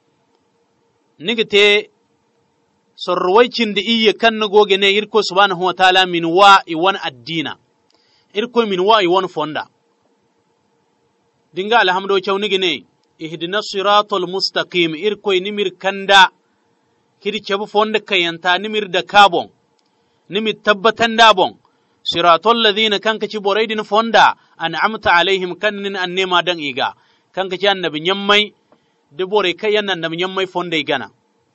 nigite sorwaicin da iye kan goge ne irko subhanahu wa ta'ala min wa iwan addina irko min wa iwan fonda dinga alhamdo chawnigi ne ihdinas siratal mustaqim irkoy nimir kanda kidi cebu fonde kayanta nimir da kabon nimir tabbatan da bon siratal ladina kanka ci boraydin fonda an'amta alaihim kannin annema dan iga kanka ci annabi nyammai de bore kayan annabi nyammai fonde gana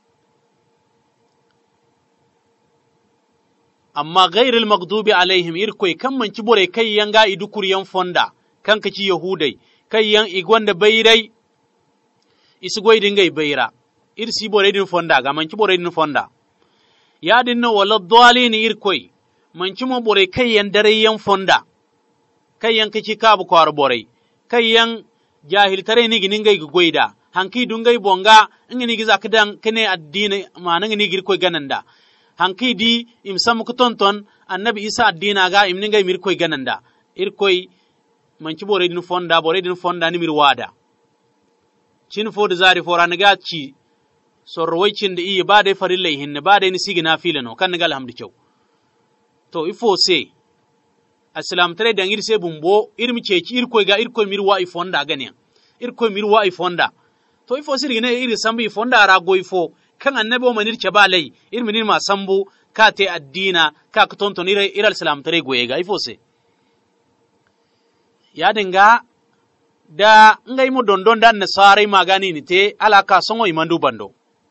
amma ghairil maghdubi alaihim irkoy kamman ci bore kayan ga idukuriyan fonda kanka ci yahudai kayyan igwanda bayrai isgoy dingay bayra irsi boredin fonda ga manci boredin fonda ya dinno wala dhalin irkoy manci mo bore kayyan dareyan fonda kayyan kici kabu kwar bore kayyan jahil tare ni gingay goyda hanki dungay bonga ngini giza kidan kene addini manan ngini girkoy gananda hanki di imsam ko tonton annabi isa addina ga imningay mirkoy gananda irkoy manci bore din fonda ni mirwada cin fodi zari forana ga ci sorroycin da iya ba dai farillai hinne ba dai ni sigina filano kan ga alhamdu kyau to ifo se assalam tare da ngir se bumbo irmi ceci irko ga irko mirwa i fonda gane irko mirwa i fonda to ifo sirgi ne iri sambi fonda ra goifo kan annabi o manir ce balai irmi ni ma sambu ka te addina ka tonton ira salam tare goyega ifo se ya dinga da ngai mu dondon dan nasarai magani ni te alaka songo imandu bando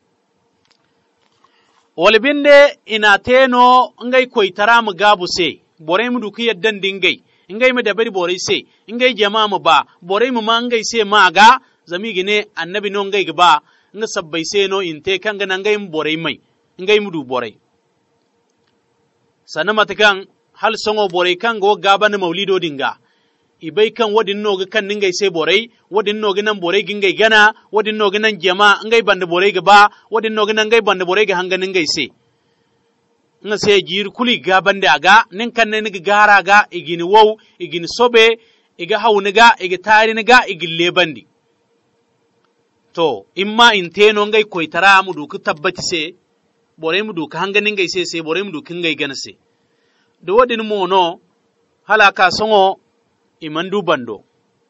walbinde ina teno ngai koitara mu gabu se bore mu duki yaddan dingai ngai mu da bari bore se ngai jama'a mu ba bore mu ma ngai se maga zami gine annabi no ngai gaba nga sabbai se no inte kan ga ngai mu bore mai ngai mu du bore sanamata kan hal songo bore kan go gaba na maulido dinga ibai kan wadin noga kan ningai sai borai wadin noga nan borai gingai gana wadin noga nan jama ngai banda borai gaba wadin noga nan ngai banda borai ga hanga ningai sai nga sai jir kuli ga banda aga nin kan ne niga gara ga igini wow igini sobe iga hawni ga iga tari ni ga igille bandi to imma inteno ngai koitara mu du ku tabbati sai bore mu du ka hanganin gai sai bore mu du kin gai ganase do wadin mono halaka songo imandu bando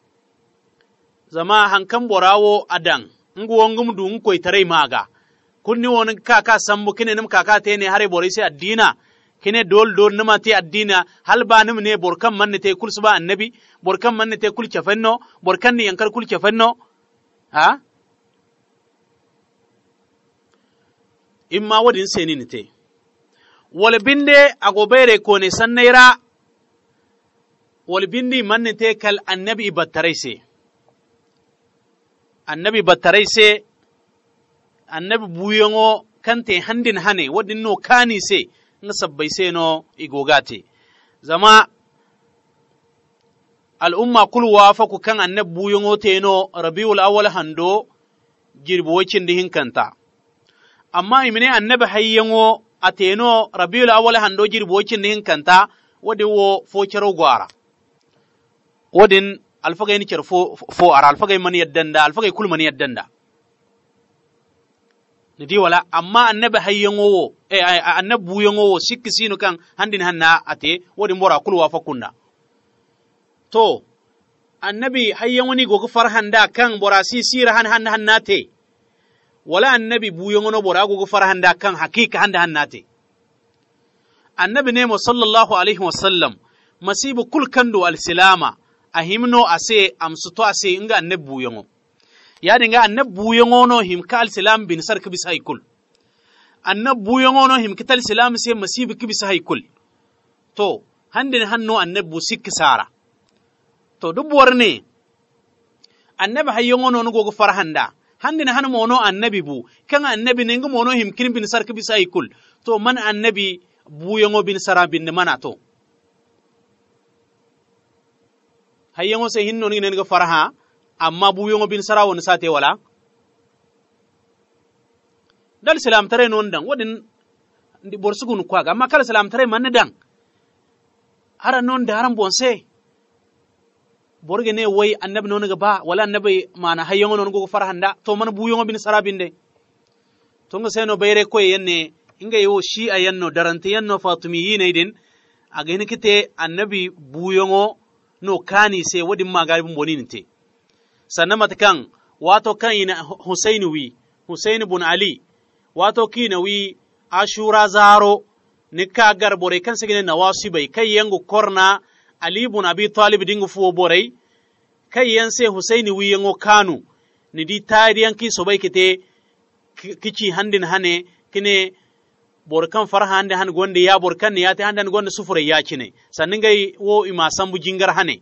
zama hankan borawo adan ngu wongum du ngkoy tare maga kunni won kaka sambu kine nim kaka te ne hare bore sai addina kine dol nima te addina halba nim ne borkan manne te kul suba annabi borkan manne te kul chafenno borkan ni yankar kul chafenno ha imma wadin seni nite wal binde agobere ko ne sannaira wal bindi manne te kal annabi battaraise annabi buyongo kante handin hane wadin no kani se nga sabbai se no igogate zama al'umma kul wafaku kan annabi buyongo te no rabiul awwal hando girbo wacin dihin kanta amma imine annabi hayyango ateno rabiul awwal hando girbo wacin dihin kanta wadi wo fo cero gwara wadin alfagay ni cer fo ara alfagay man yaddanda alfagay kul man yaddanda nidi wala amma annabi hayyango annabi buyango sikki sinu kan handin hanna ate wodi mbora kulwa fakunna to annabi hayyango ni gogo farhanda kan bora sira hannate wala annabi buyango no bora gogo farhanda kan hakika hannate annabi ne sallallahu alaihi wasallam masibu kul kando al-silama ahimno ase amsuto ase inga annabi buyango ya dinga annabi buyango no himka al-silam bin sark bis haykul annabi buyango no himka al-silam se masibu kibis haykul to handin hanno annabi bu sikki sara to dubuwar ne annabi hayyango no gogo farhanda handin han mono annabi bu kan annabi ne ngomo no himkin bin sark bis haykul to man annabi buyango bin sara bin mana to hayyango se hinno ni ne go farha amma buyongo bin sara woni sate wala dal salam tare non dan wadin ndi borsugun kwaga amma kala salam tare man dan hara non da haram bonse borge ne way annabi non ga ba wala annabi mana hayyango non go farhanda to man buyongo bin sara binde to ngo seno bayre ko yenne inga yo shi ayanno darante yanno fatimiyine din aga ni kite annabi buyongo no kani se wadin magaribin boninite sannan matakan wato kan ina Husaini bun Ali wato kina wi Ashura zaro nika gar bore kan sigine nawasibai kai yango korna Ali bun Abi Talib dingu fuwo bore kai yanse Husaini wi yango kanu ni di tariyan ki sobai kite kici handin hane kine borkan farha hande han gonde ya borkan ya ta handan gonde sufure ya kine sannan gai wo ima sambu jingar hane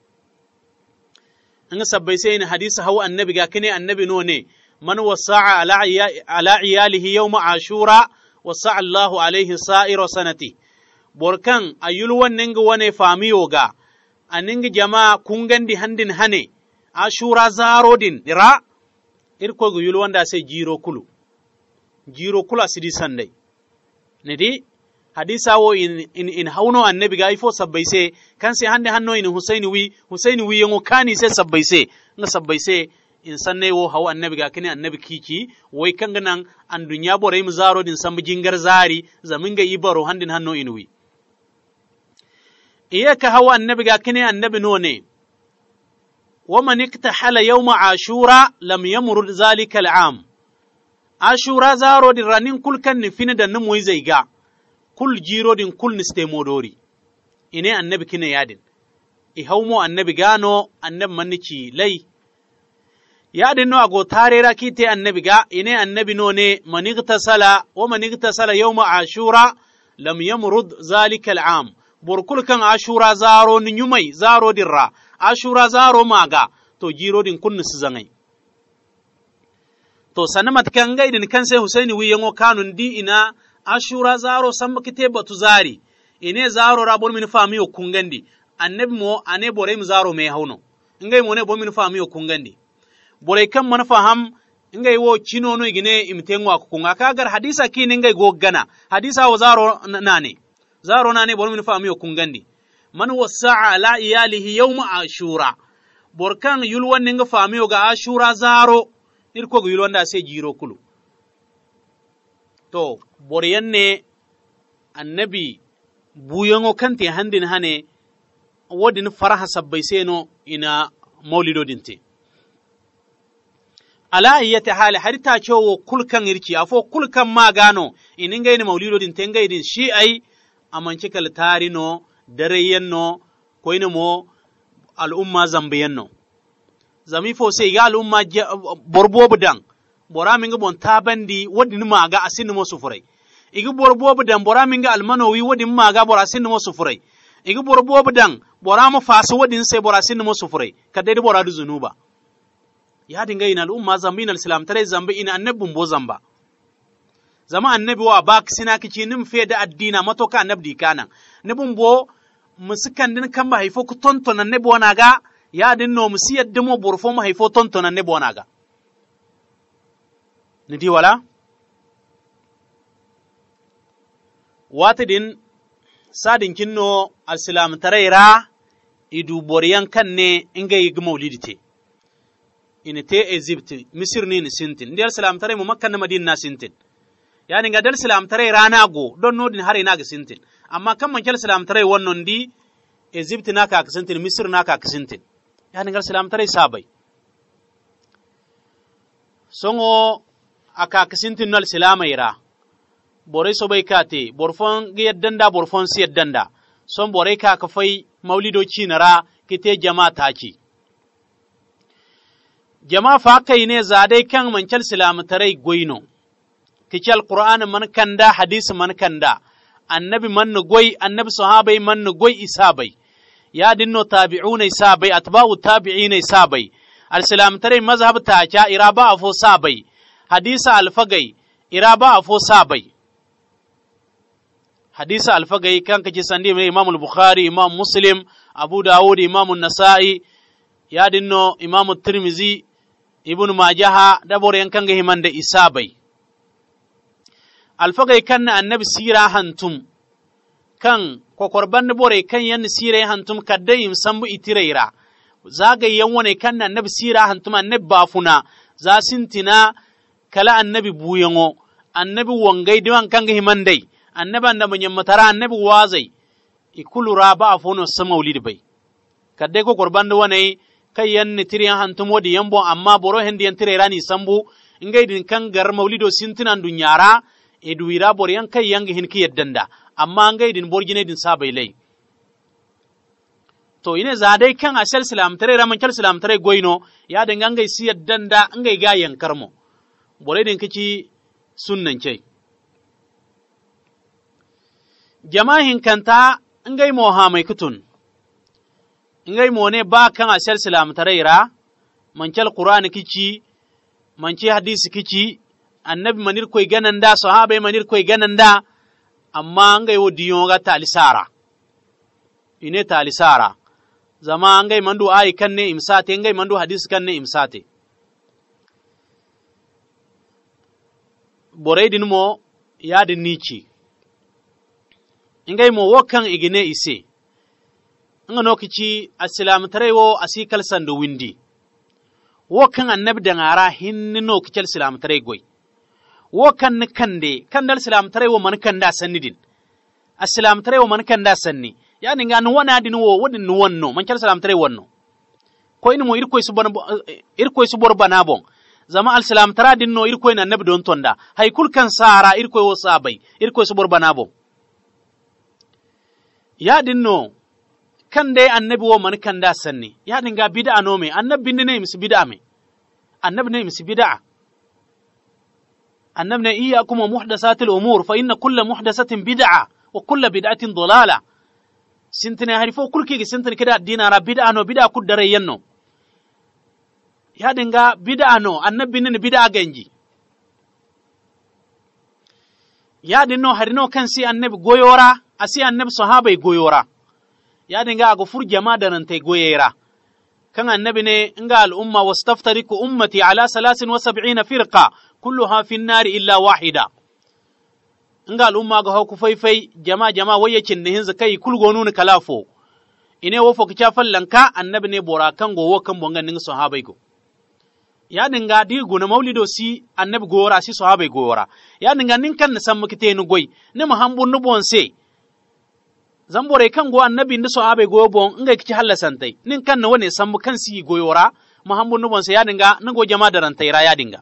an sabbai sai ni hadisi hawa annabi ga kine annabi no ne man wasa'a ala iyalihi yawm ashura wasa'a Allahu alaihi sa'ira sanati borkan ayul wannan ga wane famiyo ga aninga jama'a kungandi handin hane ashura zarodin dira irko go yul wanda sai jiro kulu asidi sandai nedi hadisa wo in hauno annabi ga ifo sabbai se kan se hande hanno in Husaini wi yango kani se sabbai se na sabbai se in sanne wo hawo annabi ga kini annabi kiki wai kan ganan an dunya bore mu zaro din sambu jingar zari zamin ga ibaro handin hanno in wi iya ka hawo annabi ga kini annabi no ne wa man iktahala yawma ashura lam yamrud zalika al'am ashura zaro din ranin kulkan ni fina da namu zai ga kul jiro din kul niste modori ine annabi kine yadin I hawmo annabi gano annabi mannici lay yadin no ago tarera kite annabi ga ine annabi no ne manigtasala yawma ashura lam yamrud zalika al'am burkul kan ashura zaro ni nyumai zaro dirra ashura zaro maga to jiro din kun nisu zangai to sanamat kan gaidin kan sai Husaini wi yango kanun di ina ashura zaro samba kite batu zari ine zaro rabon min fami o kungandi annabi mo ane bore mi zaro me hauno ngai mo ne bo min fami o kungandi bore kan man faham ngai wo chino no igine imtenwa ku kunga kagar hadisa kini ngai go gana hadisa wo zaro nane bore min fami o kungandi man wasa'a la iyalihi yawm ashura borkan yulwan ninga fami o ga ashura zaro irko go yulwanda sai jiro kulu to boriyan ne annabi buyango kante handin hane wadin faraha sabbai seno ina maulido dinte ala ayyati hali har ta cewo kulkan irki afo kulkan magano ininga ni maulido dinte ngai din shi ai amanci kal tarino dareyenno koyne mo al'umma zambiyenno zami fo sai ga al'umma borbobu dan bora minga bon tabandi wadin maga asin mo sufurai igi borbobu dan bora minga almanowi wadin maga bora asin mo sufurai igi borbobu dan bora mu fasu wadin sai bora asin mo sufurai kadai bora du zunuba ya dinga ina al'umma zambin al-islam tare zambi ina annabun bo zamba zama annabi wa bak sina kici nim fe da addina matoka annabdi kana nabun bo musikan din kan ba haifo ku tonton annabi wana ga ya dinno musi yadda mo burfo mu haifo tonton annabi wana ga nidi wala wata din sadin kinno al-islam taraira idu boriyan kanne inga yi maulidite inite Egypt Misir ni sintin ndiyal salam tare mu Makka na Madina sintin yani ga dal salam tare rana go don nodin har ina ga sintin amma kan man kel salam tare wannan di Egypt naka ka sintin Misir naka ka sintin yani ga salam tare sabai songo aka ka sintin nal salamaira bore so bai kate borfon ga yaddanda borfon si yaddanda son bore ka ka fai maulido cinara kite jama'a taki jama fa kai ne zadai kan mancal silamtarai goyno kical qur'an man kanda hadisi man kanda annabi man goy annabi sahabai man goy isabai ya dinno tabi'una isabai atba'u tabi'ina isabai al-silamtarai mazhab ta cha iraba afo sabai hadisa alfagai iraba afo sabai hadisa alfagai kan kace sandi imam al-bukhari imam muslim abu daud imam an-nasa'i ya dinno imam at-tirmidhi ibn majaha dabor yankan ga himanda isabai alfagai kan annabi sira hantum kan kokorban bore kan yan sira hantum kadai sambu itireira zaga yanwane kan annabi sira hantum annabi bafuna za sintina kala annabi buyango annabi wangai diwan kan ga himandai annabi anda munyamatara annabi wazai ikulu raba afono samaulid bai kadai kokorban wane kai yan tiriyan hantum wodi yambo amma boro hendi yan tire rani sambu ingay din kan gar maulido sintinan dunyara e duwira bor yan kai yang hin ki yaddanda amma ingay din borjine din sabai lay to ine zadai kan asal salam tare raman kal salam tare goyno ya da ngay si yaddanda ingay ga yankarmo bore din kici sunnan ce jama'in kanta ingay mo ha mai kutun ingay mone ba kan asal salam taraira mancal qur'ani kici manci hadisi kici annabi manir koy gananda sahabe manir koy gananda amma ngay wodiyo ga talisara ine talisara zama ngay mandu ay kanne imsate ngay mandu hadisi kanne imsate boreydin mo yadin nici ingay mo wokan igine ise ngano kici assalam tarewo asikal sandu windi wokan annabi dangara hinni no kical salam tare goy wokan kande kandal salam tarewo man kanda sannidin assalam tarewo man kanda sanni yani ngano wana din wo wodin wonno man cal salam tare wonno ko ini mo irkoy su bor banabon zama al salam tara din no irkoy na annabi don tonda hay kul kan sara irkoy wo sabai irkoy su bor banabon ya din no kan dai annabi wo man kan da sanni ya dinga bid'a no me annabi ne imsi bid'a me annabi ne imsi bid'a annabi ne iyyakum muhdathatil umur fa inna kull muhdathatin bid'a wa kull bid'atin dalala sintine harifo kulki gi sintine kida dinara bid'a no bid'a ku dare yanno ya dinga bid'a no annabi ne bid'a ganji ya dinno harino kan si annabi goyora asi annabi sahabai goyora ya dinga ga fur jama'a da nan tai goyera kan annabi ne inga al'umma wastaftariku ummati ala 73 firqa kulluha fi an-nar illa wahida inga al'umma ga hauku faifai jama'a wayacin ne hinza kai kulgonu ne kalafo ine wo fo kicha fallanka annabi ne bora kan go wo kan bongan nin sahabai go ya dinga di guna maulido si annabi gora si sahabai gora ya dinga nin kan san mukite ni goy ni mahambun ni bonse zambore kan go annabi ndi sahabai go bon ngai kici hallasantai nin kan na wane san kan si goyora mahambun ni bonse ya dinga ni go jama da rantaira ya dinga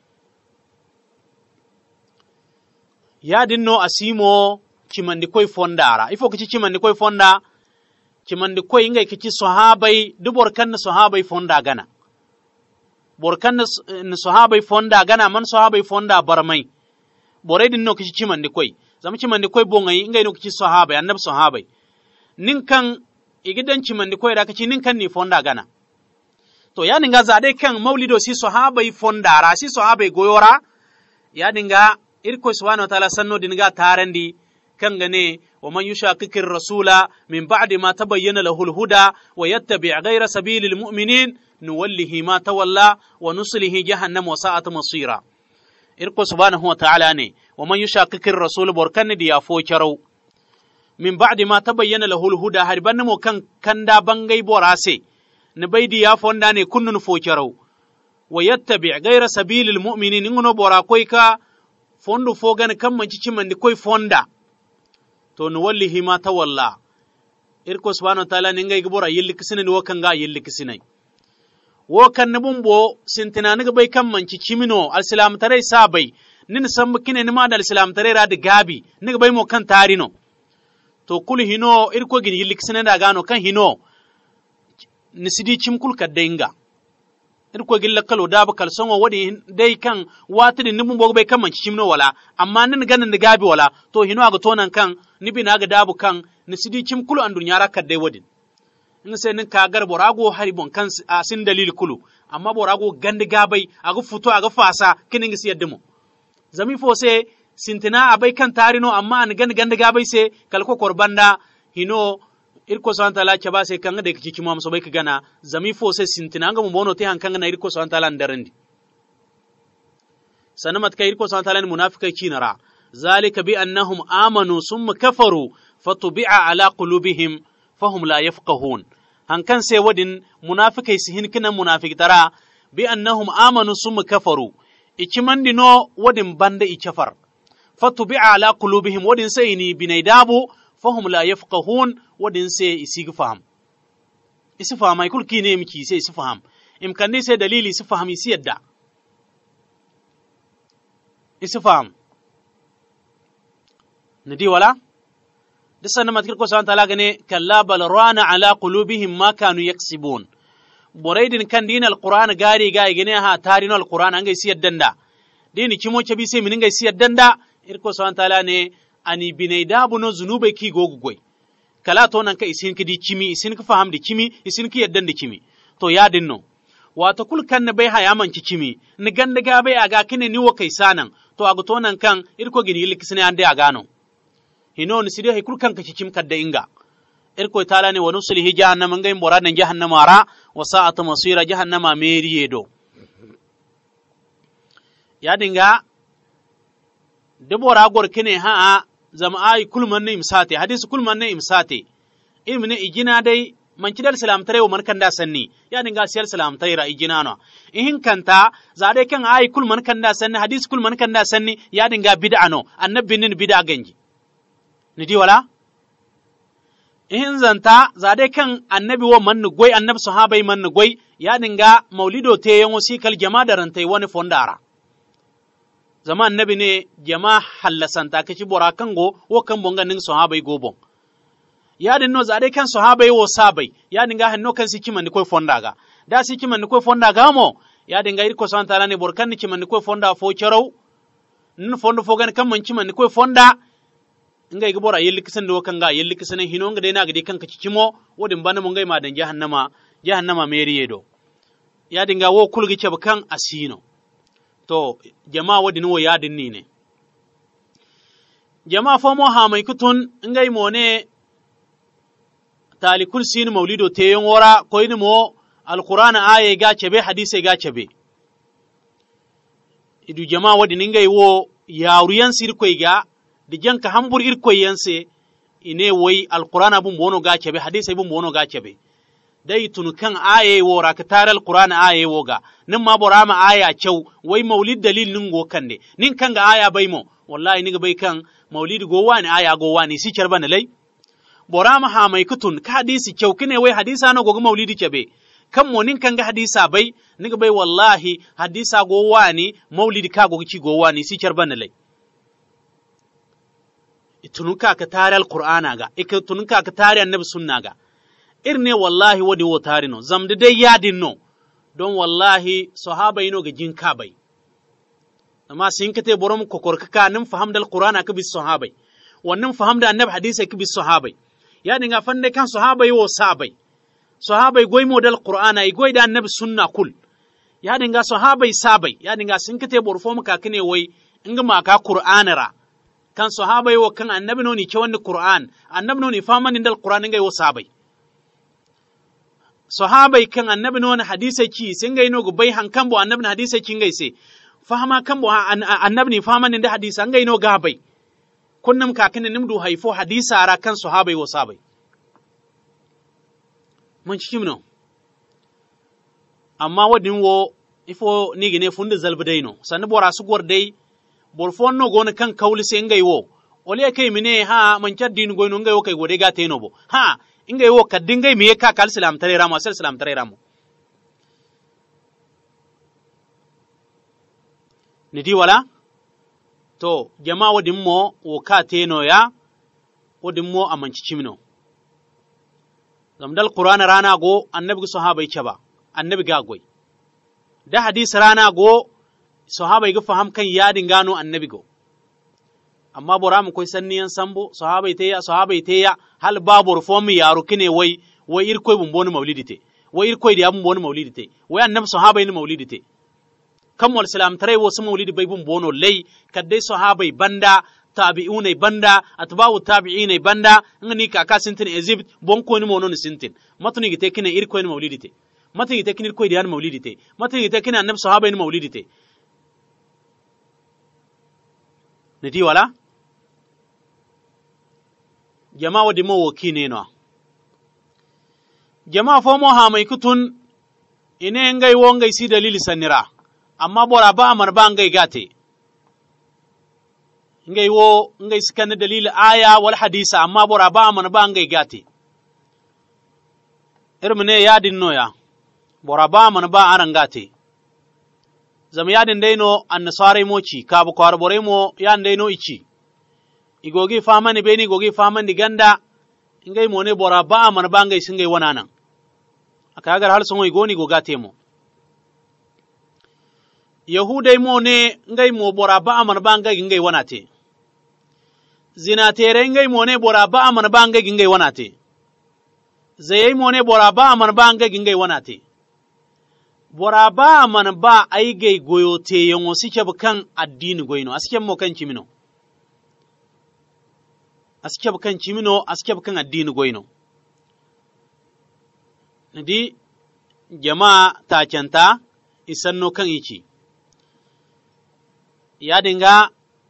ya dinno asimo cimandi koy fondara ifo kici cimandi koy fonda cimandi koy ngai kici sahabai dubor kan sahabai fonda gana borkan ni sahabai fonda gana man sahabai fonda barmai bore din no kici cimandi koy zama cimandi koy bongai ngai no kici sahabai annab sahabai nin kan igidan cimandi koy da kici nin kan ni fonda gana to ya dinga zade kan maulido si sahabai fondara si sahabai goyora ya dinga irko subhanahu wa ta'ala sanno dinga tarandi kan gane wa man yushaqiqir rasula min ba'di ma tabayyana lahu al-huda wa yattabi' ghayra sabilil mu'minin nuwallihi ma tawalla wa nuslihi jahannam wa sa'at masira irko subhanahu wa ta'ala ne wa man yushaqiqir rasul borkan di ya fokarau min ba'di ma tabayyana lahu al-huda harban mo kan kanda bangai borase ne baidi ya fonda ne kunnun fokarau wa yattabi' ghayra sabilil mu'minin ngono bora koyka fondo fogan kan manci cimandi koy fonda to nuwallihi ma tawalla irko subhanahu wa ta'ala ningai gbora yilli kisine ni wokan ga yilli kisine wokan nabun bo sintina ni bai kan manci cimino alislam tare sabai nin san kine ni ma da alislam tare ra da gabi ni bai mo kan tarino to kul hino irko gin yilli kisine da gano kan hino ni sidi cimkul kaddainga irko gilla kalo da ba kalsongo wadi dai kan watini nibun bo bai kan manci cimno wala amma nin ganin da gabi wala to hino aga tonan kan nibi na ga dabu kan ni sidi cimkulu an dunyara kadai wadin in sai nin kagar borago haribon kan asin dalil kulu amma borago gandi gabai aga futo aga fasa kinin gisi yaddimo zami fo sai sintina abai kan tarino amma an gandi gabai sai kalko korbanda hino irko santala ke ba sai kan da kici kimo amso bai ka gana zami fo sai sintina ga mu bono te han kan na irko santala ndarandi sanamat kai irko santala ni munafikai cinara zalika bi annahum amanu summa kafaru fatubi'a ala qulubihim fahum la yafqahun hankan sai wadin munafikai sihin kinan munafiktara bi annahum amanu summa kafaru ikimandi no wadin banda ikafar fatubi'a ala qulubihim wadin sai ni binaidabu fahum la yafqahun wadin sai isigfaham isfaham ay kulki ne miki sai isfaham imkanni sai dalili isfaham isi yadda isfaham nadi wala disanna matkir ko santa la gane kalla bal rana ala qulubihim ma kanu yaksibun boraydin kan din alquran gari ga gane ha tarin alquran an ga isi yaddanda dini kimo ce bi sai min ga isi yaddanda irko santa la ne ani binayda buno zunube ki gogugoi kala to nan ka isin ki di kimi isin ki faham di kimi isin ki yaddan di kimi to ya dinno wato kul kan ne bai haya man ki kimi ni ganda ga bai aga kine ni wo kai sanan to aga to nan kan irko gini yilki sine ande aga no hino ni sidi hay kul kan ka kim kadda inga irko taala ne wonu sulhi jahannama ngai moradan jahannama ara wa sa'at masira jahannama meriye do ya dinga debora gor kine ha zama ay kulman ne imsate hadisi kulman ne imsate ilmi ne igina dai man kidal salam tare wa man kan da sanni ya dinga siyar salam tare ra igina no in kanta za dai kan ay kulman kan da sanni hadisi kulman kan da sanni ya dinga bid'a no annabi nin bid'a ganji ni di wala in zanta za dai kan annabi wa man goy annabi sahabai man goy ya dinga maulido te yango sikal jama'a da rantai wani fondara zaman nabi ne jama hallasanta kaci bora kango wo kan bonga nin sahabai gobon ya din no zade kan sahabai wo sabai ya dinga hanno kan sikiman ni koy fondaga da sikiman ni koy fondaga mo ya dinga irko santa ne borkan ni kiman ni koy fonda fo cerau nin fondo fo gan kan man kiman ni koy fonda ngai ga bora yelli kisan do kan ga yelli kisan hino nga de na ga de kan kaci kimo wodin bana mo ngai ma dan jahannama meriye do ya dinga wo kulgi ce kan asino to jama'a wadin wo yadin ni ne jama'a fo mo ha mai kutun ngai mo ne talikul sin maulido te yon wora ko ni mo alqur'ana aye ga cebe hadisi ga cebe idu jama'a wadin ngai wo yawriyan sir ko ga di janka hambur ir ko yanse ine woy alqur'ana bum bono ga cebe hadisi bum bono ga cebe dai tun kan aye wo ra ka taral qur'an aye wo ga nin ma bora ma aya cew wai maulid dalil nin go kande nin kan ga aya bai mo wallahi ni ga bai kan maulid go wani aya go wani si cerba ne lai bora ma ha mai kutun ka hadisi cew kine wai hadisa no go maulidi cebe kan mo nin kan ga hadisa bai ni ga bai wallahi hadisa go wani maulidi ka go ci go wani si cerba ne lai tununka ka tare alqur'ana ga tununka ka tare annabi sunna ga irne wallahi wadi wo tare no zamde dai yadin no don wallahi sahaba ino ga jinka bai amma sin kate borom kokorka ka nin faham dal qur'ana ka bis sahabai wannan faham da annabi hadisi ka bis sahabai ya dinga fande kan sahabai wo sabai sahabai goy modal qur'ana i goy da annabi sunna kul ya dinga sahabai sabai ya dinga sin kate borfo maka kane wai inga maka qur'anara kan sahabai wo kan annabi no ni ke wannan qur'an annabi no ni faman dal qur'an ngai wo sabai sahabai kan annabi no hadisi ki sin ngai no go bai hankan bo annabi hadisi ki ngai se fahama kan bo annabi ni faman da hadisi ngai no ga bai kunnum kakin nimdu haifo hadisa ara kan sahabai wo sabai mun cikin no amma wadin wo ifo ni gine fundu zalbadaino sanni bora su gordai borfon no gona kan kawli se ngai wo ole kai mine ha man caddi no gono ngai wo kai gode ga teno bo ha ngai wo kaddin ngai me ka kal salam tare ramo sal salam tare ramo ni di wala to jama'a wadin mo wo ka teno ya wadin mo amanci cimino zamdal qur'ana rana go annabi sahabai ce ba annabi ga goy da hadisi rana go sahabai ga faham kan yadin gano annabi go amma bora mu koy sanniyan sambo sahabai te ya hal babur fomi yaro kine wai irkoy bun bonu maulidite wai irkoy da bun bonu maulidite wai annabi sahabai ni maulidite kam wal salam tare wo su maulidi bai bun bono lay kadai sahabai banda tabi'unai banda atba'u tabi'inai banda ngani ka ka sintin egypt bonko ni mono ni sintin matuni gite kine irkoy ni maulidite matuni gite kine irkoy da maulidite matuni gite kine annabi sahabai ni maulidite nidi wala jama'a wadi mo wakine no jama'a fo mo ha mai kutun ine ngai wo ngai si dalili sanira amma bora ba amar ba ngai gate ngai wo ngai sikan dalili aya wal hadisa amma bora ba amar ba ngai gate irmine yadin noya bora ba amar ba aran gate zama yadin daino annasare moci kabu kwar bore mo yan daino ici igogi famani beni igogi famani ganda ngai mo ne bora ba amar ba ngai singai wananan aka gar hal songo igoni go gate mo yahudai mo ne ngai mo bora ba amar ba ngai wanate zina tere ngai mo ne bora ba amar ba ngai wanate zayai mo ne bora ba amar ba ngai wanate bora ba man ba ai gai goyo te yongo sike bukan addini goyino aske mo kan cimino aske bukan addini goyino ndi jama'a ta canta isanno kan ici ya dinga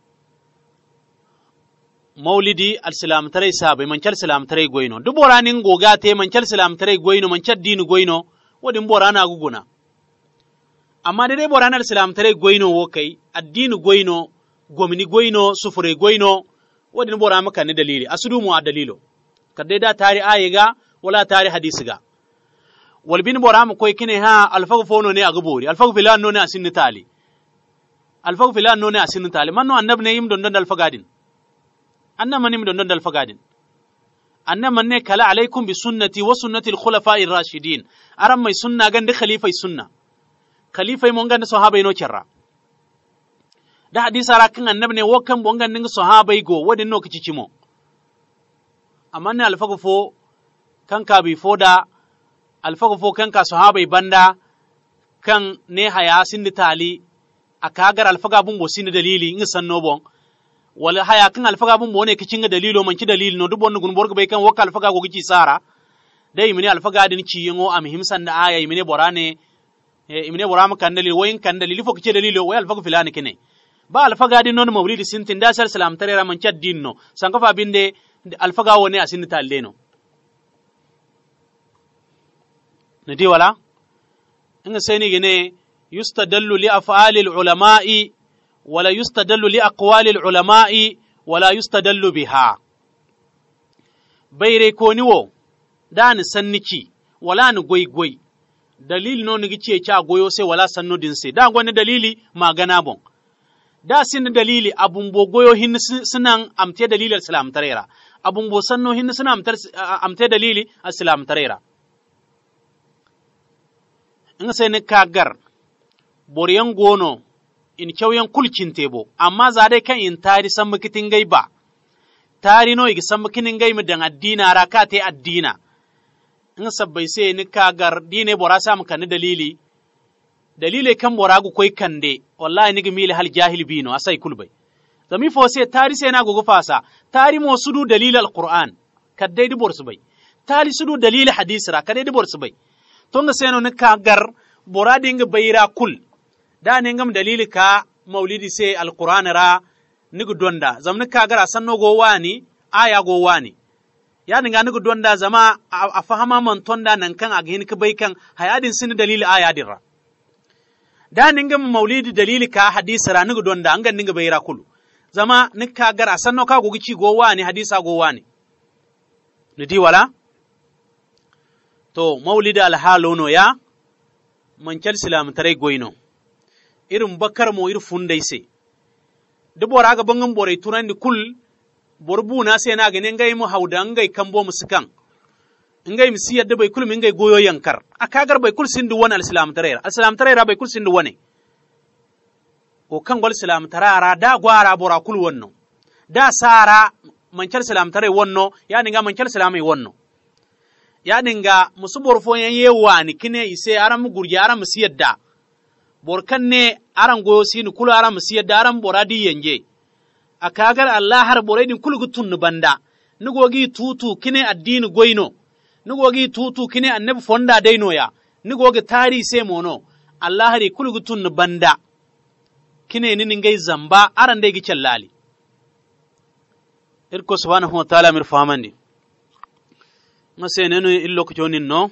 maulidi al-salam tare sabai mancal salam tare goyino dubora nin goga te mancal salam tare goyino mancal dini goyino wodin bora na guguna amma dai bora na al-salam tare goyino wo kai addini goyino gomini goyino sufure goyino wodin bora maka ne dalili asudu mu a dalilo kadai da tari ayiga wala tari hadisi ga walbin bora mu koy kine ha alfaghfono ne a gubori alfaghfilan no ne asinni tali alfaghfilan no ne asinni tali manno annab ne yim don alfagadin annab man yim don alfagadin annab man ne kala alaikum bi sunnati wa sunnati al-khulafa'ir rashidin aram mai sunna gande khalifai sunna khalifai mon gande sahabai no cerra da hadisa rakin annab ne wokan bon gande sahabai go wadin no kici cimo amma ne alfaghfo kan ka bi foda alfaghfo kan ka sahabai banda kan ne haya sinni tali akagar alfaga bun bo sinni dalili ngi sanno bon wala haya kan alfaga bun bo ne kicin ga dalilo man ci dalili no dubon gun borgo be kan wakka alfaga go gici sara dai mini alfaga din ci yango am himsan da aya mini borane mini borama kan dalili wayin kan dalili fo kici dalilo way alfaga filani kine ba alfaga din non mawlidi sintin da sal salam tare man ci dinno sanka fa binde alfaga woni asinni talle no ندي ولا إن سيني جنيه يستدل لأفعال العلماء ولا يستدل لأقوال العلماء ولا يستدل بها بيري كونيو دان سنكي ولا نغوي dalili no nigi ce cha goyo sai wala sanno din sai da gwani dalili magana bon da sin dalili abun bo goyo hin sunan amte dalilin islam tarera abun bo sanno hin sunan amte dalili islam tarera in sai ni kagar boriyan gono in kyauyan kulkin tebo amma za dai kan in tari san makitin gaiba tari no igi san makinin gaimu dan addina rakate addina in sabbai sai ni kagar dine bora sa muka ni dalile kan bora gu koi kande wallahi ni gimili hal jahil bino asai kulbai zami fo sai tari sai na gugu fasa tari mo sudu dalil alquran kadai di borsu bai tari sudu dalil hadisra kadai di borsu bai to nga sai no ni kagar bora dinga bayra kul da ne ngam dalili ka maulidi sai alquran ra ni gu donda zamni kagar sanno go wani aya go wani ya dinga nugu donda zama a fahama man tonda nan kan a gini ka bai kan hayadin sin dalili aya dirra da ninga maulidi dalili ka hadisi ra nugu donda an ga ninga bai ra kulu zama nika gara sanno ka gogi ci gowa ne hadisa gowa ne nidi wala to maulidi alhalono ya man kel silam tare goyno irin bakar mo ir fundai se dubora ga bangan bore turandi kul borbu na sai na ganin ngai mu hauda ngai kambo musukan ngai misi yadda bai kulmin ngai goyo yankar akagar bai kul sindu wani alislam tarayra bai kul sindu wani o kan gol islam tarara da gwara bora kul wonno da sara mancal islam tarai wonno ya dinga mancal islamai wonno ya dinga musu borfo yan yewani kine ise aram gurje aram misi yadda borkan ne aran goyo sinu kul aram misi yadda aram boradi yanje akagar Allah har boraydin kulgu tunnu banda nugogi tutu kine addini goyno nugogi tutu kine annabi fonda daino ya nugogi tari sai mono Allah hari kulgu tunnu banda kine ninin gai zamba aran dai gicen lali irko subhanahu wa ta'ala mir famandi masene no illo ko jonin no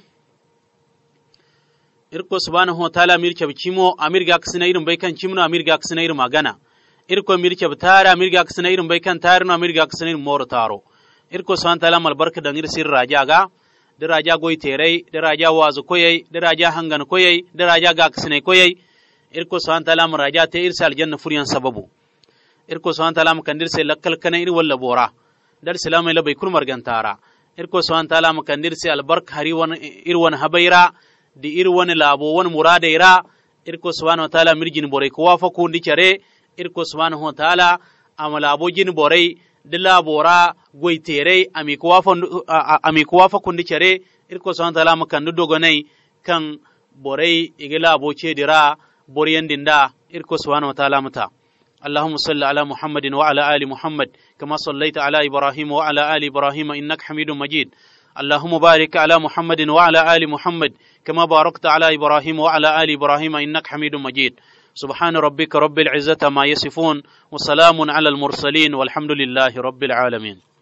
irko subhanahu wa ta'ala mir cabcimo amir ga kasina irin bai kan cimno amir ga kasina irin magana irko mirke batara mirga kasana irin bai kan tarino mirga kasana irin mor taro irko subhanahu ta'ala mal barka da ngir sir raja ga da raja goy terei da raja wazu koyai da raja hangan koyai da raja ga kasane koyai irko subhanahu ta'ala mal raja te irsal janna furiyan sababu irko subhanahu ta'ala makandir se lakkal kana ir walla bora dar salama ila bai kul margantara irko subhanahu ta'ala makandir se albark hari wan irwan habaira di irwan labo wan muradaira irko subhanahu ta'ala mirjin bore ko wafa ko ndi care irko subhanahu wa ta'ala amala abojin borai dilla bora goitere ami kuwa fa kundi cere irko subhanahu wa ta'ala makan dogonai kan borai igila aboce dira boriyan dinda irko subhanahu wa ta'ala mata اللهم صل على محمد وعلى آل محمد كما صليت على إبراهيم وعلى آل إبراهيم إنك حميد مجيد اللهم بارك على محمد وعلى آل محمد كما باركت على إبراهيم وعلى آل إبراهيم إنك حميد مجيد سبحان ربك رب العزة ما يصفون وسلام على المرسلين والحمد لله رب العالمين